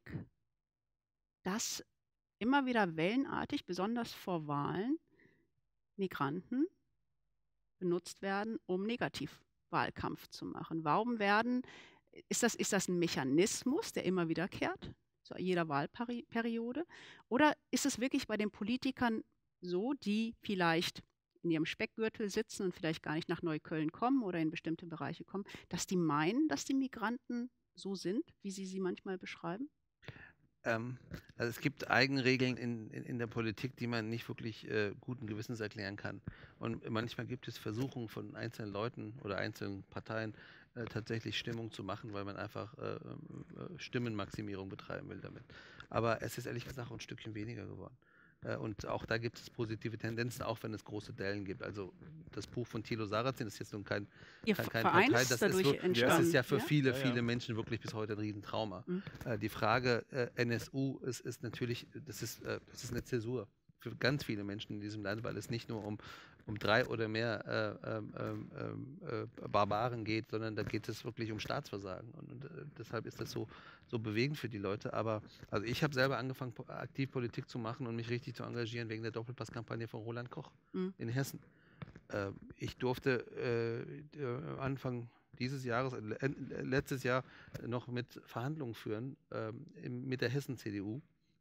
Speaker 1: dass immer wieder wellenartig, besonders vor Wahlen, Migranten benutzt werden, um Negativwahlkampf zu machen? Warum werden, ist das, ist das ein Mechanismus, der immer wiederkehrt, zu jeder Wahlperiode? Oder ist es wirklich bei den Politikern so, die vielleicht in ihrem Speckgürtel sitzen und vielleicht gar nicht nach Neukölln kommen oder in bestimmte Bereiche kommen, dass die meinen, dass die Migranten so sind, wie sie sie manchmal beschreiben?
Speaker 3: Ähm, also es gibt Eigenregeln in, in, in der Politik, die man nicht wirklich äh, guten Gewissens erklären kann. Und manchmal gibt es Versuchungen von einzelnen Leuten oder einzelnen Parteien, äh, tatsächlich Stimmung zu machen, weil man einfach äh, äh, Stimmenmaximierung betreiben will damit. Aber es ist ehrlich gesagt auch ein Stückchen weniger geworden. Äh, und auch da gibt es positive Tendenzen, auch wenn es große Dellen gibt. Also das Buch von Thilo Sarrazin ist jetzt nun kein,
Speaker 1: Ihr
Speaker 3: kein, kein
Speaker 1: Verein
Speaker 3: Partei,
Speaker 1: ist
Speaker 3: das
Speaker 1: dadurch
Speaker 3: ist, so,
Speaker 1: entstanden.
Speaker 3: das ist ja für
Speaker 1: ja?
Speaker 3: viele,
Speaker 2: Ja, ja.
Speaker 3: viele Menschen wirklich bis heute ein Riesentrauma.
Speaker 1: Mhm.
Speaker 3: Äh, die Frage äh, N S U ist, ist natürlich, das ist, äh, das ist eine Zäsur für ganz viele Menschen in diesem Land, weil es nicht nur um, um drei oder mehr äh, ähm, ähm, äh, Barbaren geht, sondern da geht es wirklich um Staatsversagen. Und, und äh, deshalb ist das so, so bewegend für die Leute. Aber also ich habe selber angefangen, po- aktiv Politik zu machen und mich richtig zu engagieren wegen der Doppelpasskampagne von Roland Koch
Speaker 1: Mhm.
Speaker 3: in Hessen. Äh, ich durfte äh, äh, Anfang dieses Jahres, äh, letztes Jahr noch mit Verhandlungen führen äh, im, mit der Hessen-C D U.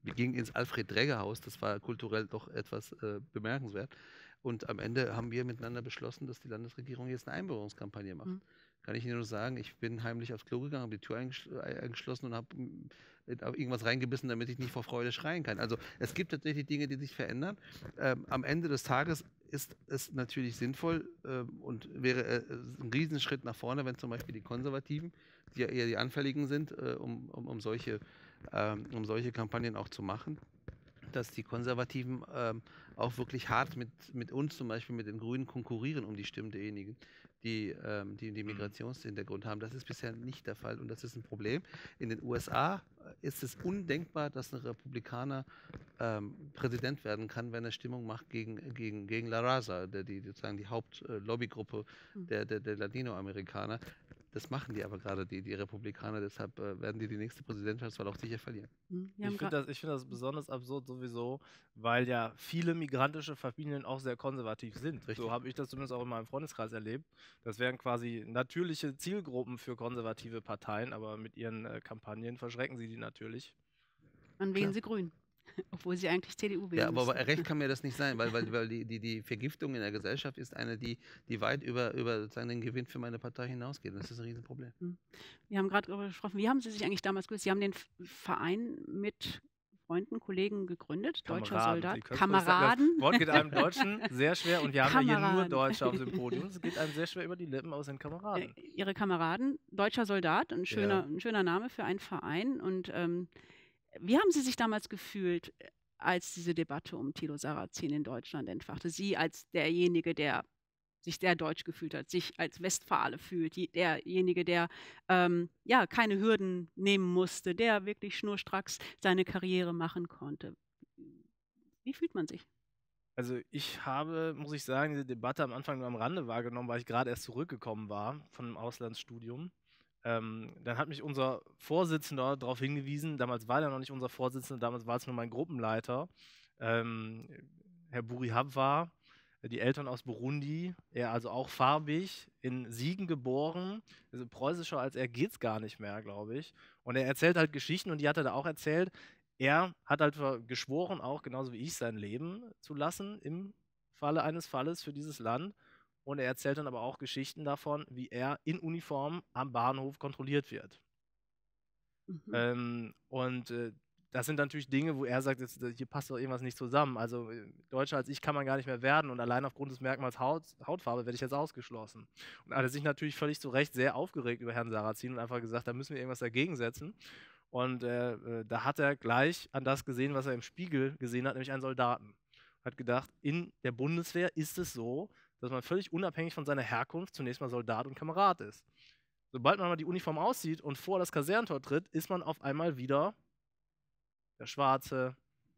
Speaker 3: wir gingen ins Alfred-Dräger-Haus, das war kulturell doch etwas äh, bemerkenswert. Und am Ende haben wir miteinander beschlossen, dass die Landesregierung jetzt eine Einbürgerungskampagne macht. Mhm. Kann ich Ihnen nur sagen, ich bin heimlich aufs Klo gegangen, habe die Tür eingeschl eingeschlossen und habe irgendwas reingebissen, damit ich nicht vor Freude schreien kann. Also es gibt tatsächlich Dinge, die sich verändern. Ähm, am Ende des Tages ist es natürlich sinnvoll äh, und wäre äh, ein Riesenschritt nach vorne, wenn zum Beispiel die Konservativen, die ja eher die Anfälligen sind, äh, um, um, um, solche, ähm, um solche Kampagnen auch zu machen, dass die Konservativen ähm, auch wirklich hart mit, mit uns, zum Beispiel mit den Grünen, konkurrieren um die Stimmen derjenigen, die ähm, die, die Migrationshintergrund haben. Das ist bisher nicht der Fall und das ist ein Problem. In den U S A ist es undenkbar, dass ein Republikaner ähm, Präsident werden kann, wenn er Stimmung macht gegen, gegen, gegen La Raza, der, die sozusagen die Hauptlobbygruppe der, der, der Latinoamerikaner. Das machen die aber gerade, die, die Republikaner, deshalb äh, werden die die nächste Präsidentschaftswahl auch sicher verlieren.
Speaker 2: Ich finde das, ich find das besonders absurd sowieso, weil ja viele migrantische Familien auch sehr konservativ sind. Richtig. So habe ich das zumindest auch in meinem Freundeskreis erlebt. Das wären quasi natürliche Zielgruppen für konservative Parteien, aber mit ihren äh, Kampagnen verschrecken sie die natürlich.
Speaker 1: Dann wählen sie Grün. Obwohl sie eigentlich C D U wählen.
Speaker 3: Ja, aber, aber recht kann mir das nicht sein, weil, weil, weil die, die, die Vergiftung in der Gesellschaft ist eine, die, die weit über, über sozusagen den Gewinn für meine Partei hinausgeht. Das ist ein Riesenproblem.
Speaker 1: Wir haben gerade darüber gesprochen, wie haben Sie sich eigentlich damals gelöst? Sie haben den Verein mit Freunden, Kollegen gegründet, deutscher Soldat, Kameraden.
Speaker 2: Das Wort geht einem Deutschen sehr schwer und wir haben ja hier nur Deutsche auf dem Podium. Es geht einem sehr schwer über die Lippen, aus den Kameraden.
Speaker 1: Ihre Kameraden, deutscher Soldat, ein schöner, ja. ein schöner Name für einen Verein. Und ähm, wie haben Sie sich damals gefühlt, als diese Debatte um Thilo Sarrazin in Deutschland entfachte? Sie als derjenige, der sich sehr deutsch gefühlt hat, sich als Westfale fühlt, die, derjenige, der ähm, ja, keine Hürden nehmen musste, der wirklich schnurstracks seine Karriere machen konnte. Wie fühlt man sich?
Speaker 2: Also ich habe, muss ich sagen, diese Debatte am Anfang nur am Rande wahrgenommen, weil ich gerade erst zurückgekommen war von einem Auslandsstudium. Ähm, dann hat mich unser Vorsitzender darauf hingewiesen, damals war er noch nicht unser Vorsitzender, damals war es nur mein Gruppenleiter, ähm, Herr Buri Habwa, die Eltern aus Burundi, er also auch farbig, in Siegen geboren, also preußischer als er geht's gar nicht mehr, glaube ich. Und er erzählt halt Geschichten und die hat er da auch erzählt. Er hat halt geschworen, auch genauso wie ich, sein Leben zu lassen im Falle eines Falles für dieses Land. Und er erzählt dann aber auch Geschichten davon, wie er in Uniform am Bahnhof kontrolliert wird. Mhm. Ähm, und äh, das sind natürlich Dinge, wo er sagt, jetzt, hier passt doch irgendwas nicht zusammen. Also Deutscher als ich kann man gar nicht mehr werden und allein aufgrund des Merkmals Haut, Hautfarbe werde ich jetzt ausgeschlossen. Und er hat sich natürlich völlig zu Recht sehr aufgeregt über Herrn Sarrazin und einfach gesagt, da müssen wir irgendwas dagegen setzen. Und äh, da hat er gleich an das gesehen, was er im Spiegel gesehen hat, nämlich einen Soldaten. Hat gedacht, in der Bundeswehr ist es so, dass man völlig unabhängig von seiner Herkunft zunächst mal Soldat und Kamerad ist. Sobald man mal die Uniform auszieht und vor das Kasernentor tritt, ist man auf einmal wieder der Schwarze,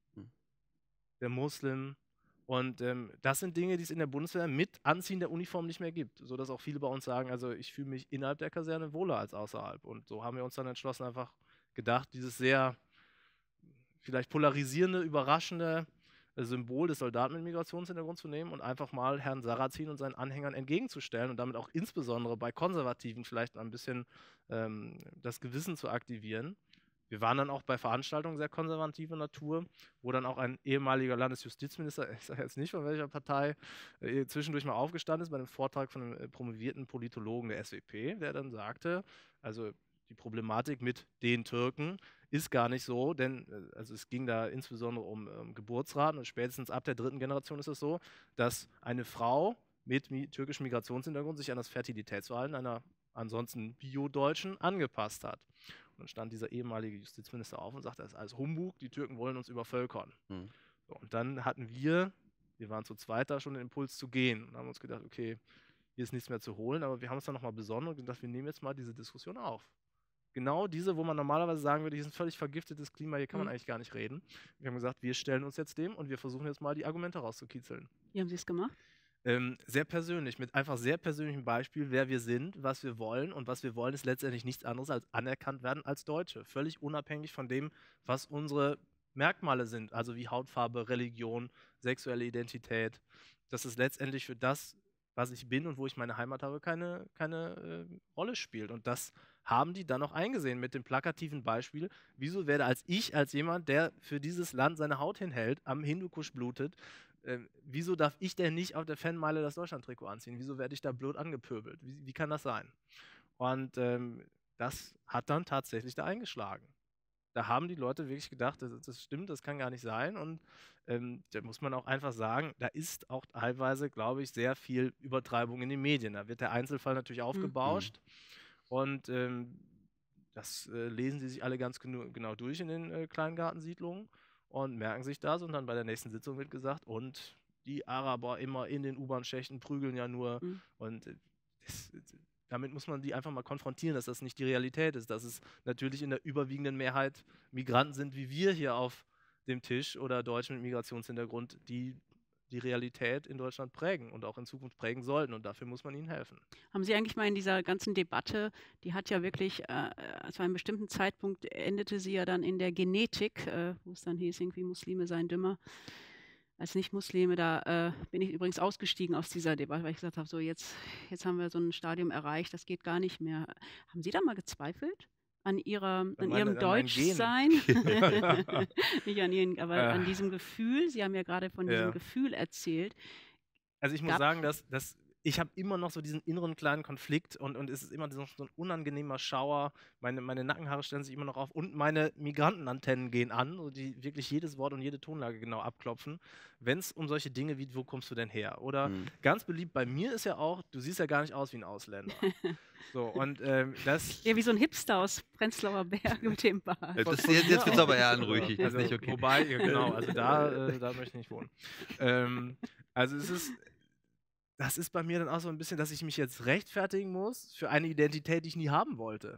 Speaker 2: der Muslim. Und ähm, das sind Dinge, die es in der Bundeswehr mit Anziehen der Uniform nicht mehr gibt. Sodass auch viele bei uns sagen, also ich fühle mich innerhalb der Kaserne wohler als außerhalb. Und so haben wir uns dann entschlossen, einfach gedacht, dieses sehr vielleicht polarisierende, überraschende Symbol des Soldaten mit Migrationshintergrund zu nehmen und einfach mal Herrn Sarrazin und seinen Anhängern entgegenzustellen und damit auch insbesondere bei Konservativen vielleicht ein bisschen ähm, das Gewissen zu aktivieren. Wir waren dann auch bei Veranstaltungen sehr konservativer Natur, wo dann auch ein ehemaliger Landesjustizminister, ich sage jetzt nicht von welcher Partei, äh, zwischendurch mal aufgestanden ist bei einem Vortrag von einem äh, promovierten Politologen der S W P, der dann sagte, also die Problematik mit den Türken ist gar nicht so, denn äh, also es ging da insbesondere um ähm, Geburtsraten und spätestens ab der dritten Generation ist es so, dass eine Frau mit mi türkischem Migrationshintergrund sich an das Fertilitätsverhalten einer ansonsten Bio-Deutschen angepasst hat. Und dann stand dieser ehemalige Justizminister auf und sagte, das ist alles Humbug, die Türken wollen uns übervölkern. Mhm. So, und dann hatten wir, wir waren zu zweit da schon den Impuls zu gehen und haben uns gedacht, okay, hier ist nichts mehr zu holen, aber wir haben uns dann nochmal besonnen und gedacht, wir nehmen jetzt mal diese Diskussion auf. Genau diese, wo man normalerweise sagen würde, hier ist ein völlig vergiftetes Klima, hier kann man mhm. eigentlich gar nicht reden. Wir haben gesagt, wir stellen uns jetzt dem und wir versuchen jetzt mal die Argumente rauszukitzeln.
Speaker 1: Wie haben Sie es gemacht?
Speaker 2: Ähm, sehr persönlich, mit einfach sehr persönlichem Beispiel, wer wir sind, was wir wollen. Und was wir wollen, ist letztendlich nichts anderes als anerkannt werden als Deutsche. Völlig unabhängig von dem, was unsere Merkmale sind. Also wie Hautfarbe, Religion, sexuelle Identität. Dass es letztendlich für das, was ich bin und wo ich meine Heimat habe, keine, keine äh, Rolle spielt. Und das haben die dann noch eingesehen mit dem plakativen Beispiel, wieso werde als ich, als jemand, der für dieses Land seine Haut hinhält, am Hindukusch blutet, äh, wieso darf ich denn nicht auf der Fanmeile das Deutschland-Trikot anziehen? Wieso werde ich da blöd angepöbelt? Wie, wie kann das sein? Und ähm, das hat dann tatsächlich da eingeschlagen. Da haben die Leute wirklich gedacht, das, das stimmt, das kann gar nicht sein. Und ähm, da muss man auch einfach sagen, da ist auch teilweise, glaube ich, sehr viel Übertreibung in den Medien. Da wird der Einzelfall natürlich aufgebauscht. Mhm. Und ähm, das äh, lesen sie sich alle ganz genu- genau durch in den äh, Kleingartensiedlungen und merken sich das. Und dann bei der nächsten Sitzung wird gesagt, und die Araber immer in den U-Bahn-Schächten prügeln ja nur. Mhm. Und äh, das, damit muss man die einfach mal konfrontieren, dass das nicht die Realität ist, dass es natürlich in der überwiegenden Mehrheit Migranten sind, wie wir hier auf dem Tisch oder Deutschen mit Migrationshintergrund, die die Realität in Deutschland prägen und auch in Zukunft prägen sollten. Und dafür muss man ihnen helfen.
Speaker 1: Haben Sie eigentlich mal in dieser ganzen Debatte, die hat ja wirklich, äh, zu einem bestimmten Zeitpunkt endete sie ja dann in der Genetik, äh, wo es dann hieß, irgendwie Muslime seien dümmer als Nicht-Muslime. Da äh, bin ich übrigens ausgestiegen aus dieser Debatte, weil ich gesagt habe, so jetzt, jetzt haben wir so ein Stadium erreicht, das geht gar nicht mehr. Haben Sie da mal gezweifelt? An, ihrer, an, an meine, Ihrem Deutschsein? Nicht an Ihren, aber äh. an diesem Gefühl. Sie haben ja gerade von ja. diesem Gefühl erzählt.
Speaker 2: Also ich muss Gab sagen, dass, dass ich habe immer noch so diesen inneren kleinen Konflikt und, und es ist immer so, so ein unangenehmer Schauer. Meine, meine Nackenhaare stellen sich immer noch auf und meine Migrantenantennen gehen an, so die wirklich jedes Wort und jede Tonlage genau abklopfen, wenn es um solche Dinge wie, wo kommst du denn her? Oder mhm. ganz beliebt bei mir ist ja auch, du siehst ja gar nicht aus wie ein Ausländer. So, und ähm, das...
Speaker 1: Ja, wie so ein Hipster aus Prenzlauer Berg mit dem Bart.
Speaker 3: Das, jetzt jetzt wird es aber eher anrüchig, das
Speaker 2: also,
Speaker 3: ist nicht okay.
Speaker 2: Wobei, ja, genau, also da, äh, da möchte ich nicht wohnen. Ähm, also es ist... Das ist bei mir dann auch so ein bisschen, dass ich mich jetzt rechtfertigen muss für eine Identität, die ich nie haben wollte.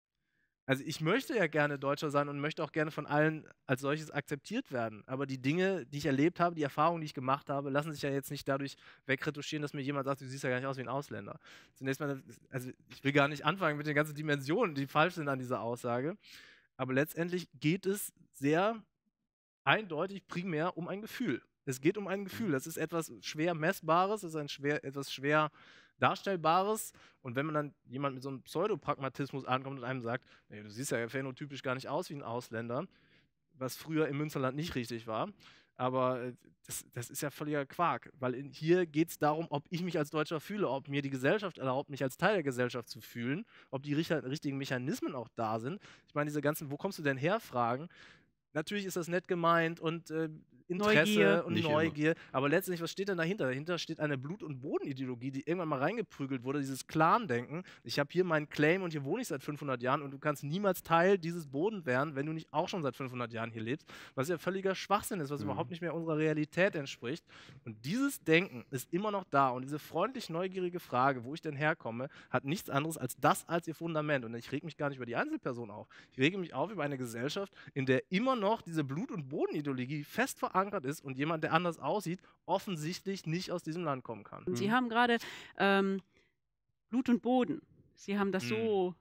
Speaker 2: Also ich möchte ja gerne Deutscher sein und möchte auch gerne von allen als solches akzeptiert werden. Aber die Dinge, die ich erlebt habe, die Erfahrungen, die ich gemacht habe, lassen sich ja jetzt nicht dadurch wegretuschieren, dass mir jemand sagt, du siehst ja gar nicht aus wie ein Ausländer. Zunächst mal, also ich will gar nicht anfangen mit den ganzen Dimensionen, die falsch sind an dieser Aussage. Aber letztendlich geht es sehr eindeutig primär um ein Gefühl. Es geht um ein Gefühl. Das ist etwas schwer Messbares, das ist ein schwer, etwas schwer Darstellbares. Und wenn man dann jemand mit so einem Pseudopragmatismus ankommt und einem sagt, nee, du siehst ja phänotypisch gar nicht aus wie ein Ausländer, was früher im Münsterland nicht richtig war, aber das, das ist ja völliger Quark, weil in, hier geht es darum, ob ich mich als Deutscher fühle, ob mir die Gesellschaft erlaubt, mich als Teil der Gesellschaft zu fühlen, ob die richtigen Mechanismen auch da sind. Ich meine, diese ganzen, wo kommst du denn her, Fragen, natürlich ist das nett gemeint und äh, Interesse Neugier. und Nicht Neugier, immer. Aber letztendlich, was steht denn dahinter? Dahinter steht eine Blut- und Bodenideologie, die irgendwann mal reingeprügelt wurde, dieses Clan-Denken. Ich habe hier meinen Claim und hier wohne ich seit fünfhundert Jahren und du kannst niemals Teil dieses Bodens werden, wenn du nicht auch schon seit fünfhundert Jahren hier lebst, was ja völliger Schwachsinn ist, was mhm. überhaupt nicht mehr unserer Realität entspricht. Und dieses Denken ist immer noch da und diese freundlich neugierige Frage, wo ich denn herkomme, hat nichts anderes als das als ihr Fundament. Und ich reg mich gar nicht über die Einzelperson auf. Ich rege mich auf über eine Gesellschaft, in der immer noch diese Blut- und Bodenideologie fest verankert ist und jemand, der anders aussieht, offensichtlich nicht aus diesem Land kommen kann.
Speaker 1: Sie mhm. haben gerade ähm, Blut und Boden. Sie haben das mhm. so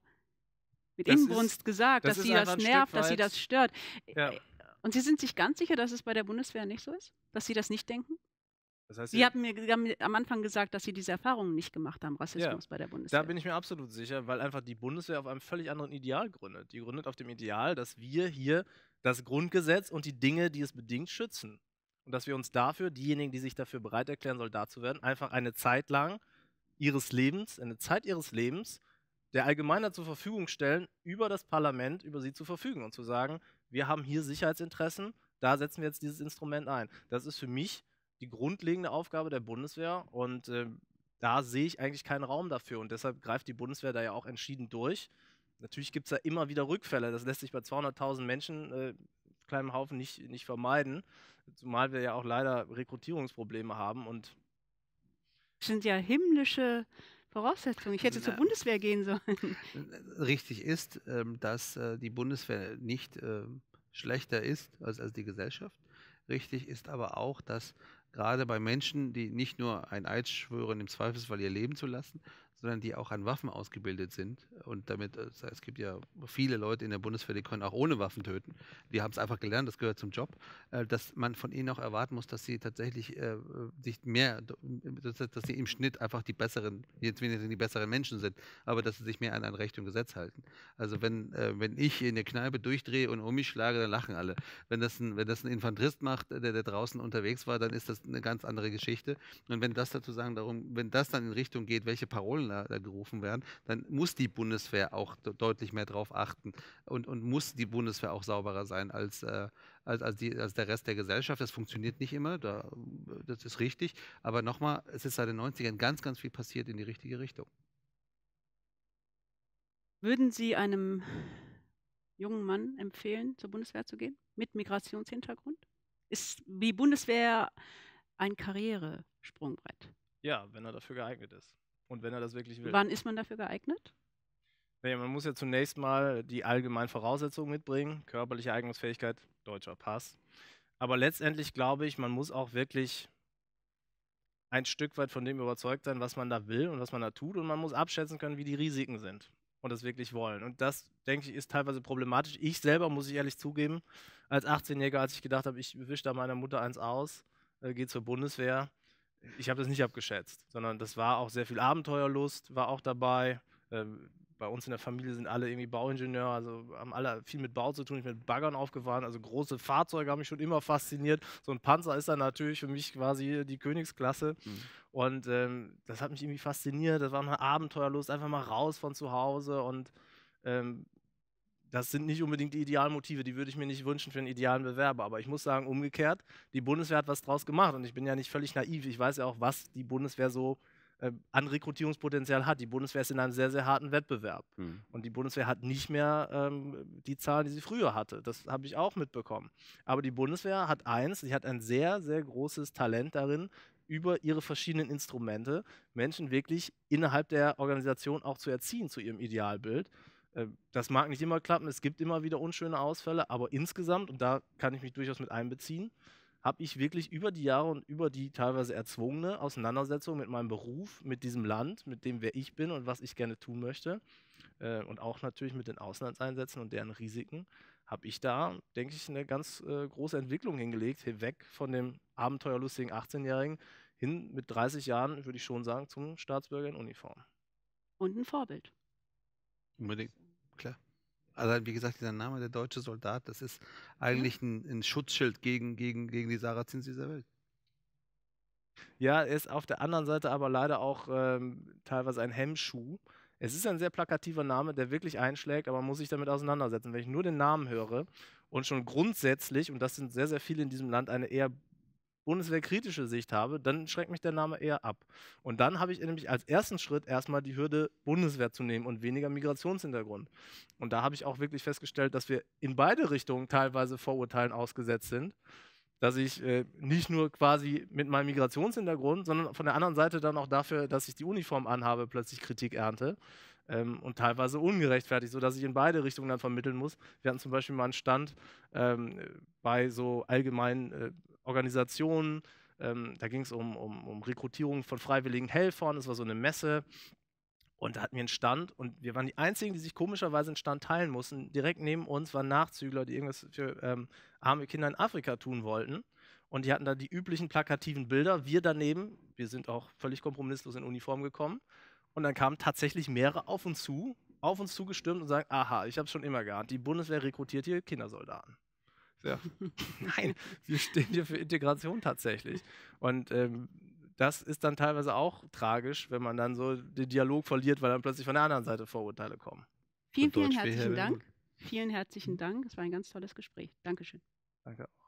Speaker 1: mit das Inbrunst ist, gesagt, das dass Sie das nervt, dass Sie das stört. Ja. Und Sie sind sich ganz sicher, dass es bei der Bundeswehr nicht so ist? Dass Sie das nicht denken? Das heißt, Sie haben mir Sie haben am Anfang gesagt, dass Sie diese Erfahrungen nicht gemacht haben, Rassismus ja, bei der Bundeswehr.
Speaker 2: Da bin ich mir absolut sicher, weil einfach die Bundeswehr auf einem völlig anderen Ideal gründet. Die gründet auf dem Ideal, dass wir hier das Grundgesetz und die Dinge, die es bedingt, schützen. Und dass wir uns dafür, diejenigen, die sich dafür bereit erklären, Soldat zu werden, einfach eine Zeit lang ihres Lebens, eine Zeit ihres Lebens der Allgemeinheit zur Verfügung stellen, über das Parlament, über sie zu verfügen und zu sagen, wir haben hier Sicherheitsinteressen, da setzen wir jetzt dieses Instrument ein. Das ist für mich die grundlegende Aufgabe der Bundeswehr und äh, da sehe ich eigentlich keinen Raum dafür und deshalb greift die Bundeswehr da ja auch entschieden durch. Natürlich gibt es da immer wieder Rückfälle, das lässt sich bei zweihunderttausend Menschen, äh, kleinem Haufen, nicht, nicht vermeiden, zumal wir ja auch leider Rekrutierungsprobleme haben. Und
Speaker 1: das sind ja himmlische Voraussetzungen. Ich hätte Na, zur Bundeswehr gehen sollen.
Speaker 3: Richtig ist, ähm, dass äh, die Bundeswehr nicht äh, schlechter ist als, als die Gesellschaft. Richtig ist aber auch, dass gerade bei Menschen, die nicht nur ein Eid schwören, im Zweifelsfall ihr Leben zu lassen, sondern die auch an Waffen ausgebildet sind. Und damit, äh, es gibt ja viele Leute in der Bundeswehr, die können auch ohne Waffen töten. Die haben es einfach gelernt, das gehört zum Job, äh, dass man von ihnen auch erwarten muss, dass sie tatsächlich äh, sich mehr, dass, dass sie im Schnitt einfach die besseren, jetzt weniger die besseren Menschen sind, aber dass sie sich mehr an ein Recht und Gesetz halten. Also wenn, äh, wenn ich in der Kneipe durchdrehe und um mich schlage, dann lachen alle. Wenn das ein, wenn das ein Infanterist macht, der, der draußen unterwegs war, dann ist das eine ganz andere Geschichte. Und wenn das dazu sagen, darum, wenn das dann in Richtung geht, welche Parolen da, da gerufen werden, dann muss die Bundeswehr auch deutlich mehr drauf achten und, und muss die Bundeswehr auch sauberer sein als, äh, als, als, die, als der Rest der Gesellschaft. Das funktioniert nicht immer, da, das ist richtig. Aber nochmal, es ist seit den neunzigern ganz, ganz viel passiert in die richtige Richtung.
Speaker 1: Würden Sie einem jungen Mann empfehlen, zur Bundeswehr zu gehen, mit Migrationshintergrund? Ist die Bundeswehr ein Karrieresprungbrett?
Speaker 2: Ja, wenn er dafür geeignet ist. Und wenn er das wirklich will.
Speaker 1: Wann ist man dafür geeignet?
Speaker 2: Naja, man muss ja zunächst mal die allgemeinen Voraussetzungen mitbringen. Körperliche Eignungsfähigkeit, deutscher Pass. Aber letztendlich glaube ich, man muss auch wirklich ein Stück weit von dem überzeugt sein, was man da will und was man da tut. Und man muss abschätzen können, wie die Risiken sind und das wirklich wollen. Und das, denke ich, ist teilweise problematisch. Ich selber, muss ich ehrlich zugeben, als achtzehnjähriger, als ich gedacht habe, ich wische da meiner Mutter eins aus, äh, gehe zur Bundeswehr, ich habe das nicht abgeschätzt, sondern das war auch sehr viel Abenteuerlust, war auch dabei. Ähm, bei uns in der Familie sind alle irgendwie Bauingenieur, also haben alle viel mit Bau zu tun. Ich bin mit Baggern aufgefahren, also große Fahrzeuge haben mich schon immer fasziniert. So ein Panzer ist dann natürlich für mich quasi die Königsklasse. Mhm. Und ähm, das hat mich irgendwie fasziniert. Das war eine Abenteuerlust, einfach mal raus von zu Hause. Und ähm, das sind nicht unbedingt die idealen Motive, die würde ich mir nicht wünschen für einen idealen Bewerber. Aber ich muss sagen, umgekehrt, die Bundeswehr hat was draus gemacht. Und ich bin ja nicht völlig naiv. Ich weiß ja auch, was die Bundeswehr so äh, an Rekrutierungspotenzial hat. Die Bundeswehr ist in einem sehr, sehr harten Wettbewerb. Mhm. Und die Bundeswehr hat nicht mehr ähm, die Zahlen, die sie früher hatte. Das habe ich auch mitbekommen. Aber die Bundeswehr hat eins, sie hat ein sehr, sehr großes Talent darin, über ihre verschiedenen Instrumente Menschen wirklich innerhalb der Organisation auch zu erziehen zu ihrem Idealbild. Das mag nicht immer klappen, es gibt immer wieder unschöne Ausfälle, aber insgesamt, und da kann ich mich durchaus mit einbeziehen, habe ich wirklich über die Jahre und über die teilweise erzwungene Auseinandersetzung mit meinem Beruf, mit diesem Land, mit dem, wer ich bin und was ich gerne tun möchte, äh, und auch natürlich mit den Auslandseinsätzen und deren Risiken, habe ich da, denke ich, eine ganz äh, große Entwicklung hingelegt, weg von dem abenteuerlustigen achtzehnjährigen hin mit dreißig Jahren, würde ich schon sagen, zum Staatsbürger in Uniform.
Speaker 1: Und ein Vorbild.
Speaker 3: Unbedingt, klar. Also wie gesagt, dieser Name, der deutsche Soldat, das ist eigentlich ja. ein, ein Schutzschild gegen, gegen, gegen die Sarazins dieser Welt.
Speaker 2: Ja, er ist auf der anderen Seite aber leider auch ähm, teilweise ein Hemmschuh. Es ist ein sehr plakativer Name, der wirklich einschlägt, aber man muss sich damit auseinandersetzen. Wenn ich nur den Namen höre und schon grundsätzlich, und das sind sehr, sehr viele in diesem Land, eine eher bundeswehrkritische Sicht habe, dann schreckt mich der Name eher ab. Und dann habe ich nämlich als ersten Schritt erstmal die Hürde, Bundeswehr zu nehmen und weniger Migrationshintergrund. Und da habe ich auch wirklich festgestellt, dass wir in beide Richtungen teilweise Vorurteilen ausgesetzt sind, dass ich äh, nicht nur quasi mit meinem Migrationshintergrund, sondern von der anderen Seite dann auch dafür, dass ich die Uniform anhabe, plötzlich Kritik ernte. Ähm, und teilweise ungerechtfertigt, sodass ich in beide Richtungen dann vermitteln muss. Wir hatten zum Beispiel mal einen Stand ähm, bei so allgemeinen äh, Organisationen, ähm, da ging es um, um, um Rekrutierung von freiwilligen Helfern, das war so eine Messe und da hatten wir einen Stand und wir waren die Einzigen, die sich komischerweise einen Stand teilen mussten. Direkt neben uns waren Nachzügler, die irgendwas für ähm, arme Kinder in Afrika tun wollten und die hatten da die üblichen plakativen Bilder, wir daneben, wir sind auch völlig kompromisslos in Uniform gekommen und dann kamen tatsächlich mehrere auf uns zu, auf uns zugestürmt und sagen, aha, ich habe es schon immer geahnt, die Bundeswehr rekrutiert hier Kindersoldaten. Ja. Nein, wir stehen hier für Integration tatsächlich. Und ähm, das ist dann teilweise auch tragisch, wenn man dann so den Dialog verliert, weil dann plötzlich von der anderen Seite Vorurteile kommen.
Speaker 1: Vielen, vielen herzlichen Dank. Vielen herzlichen Dank. Es war ein ganz tolles Gespräch. Dankeschön.
Speaker 2: Danke.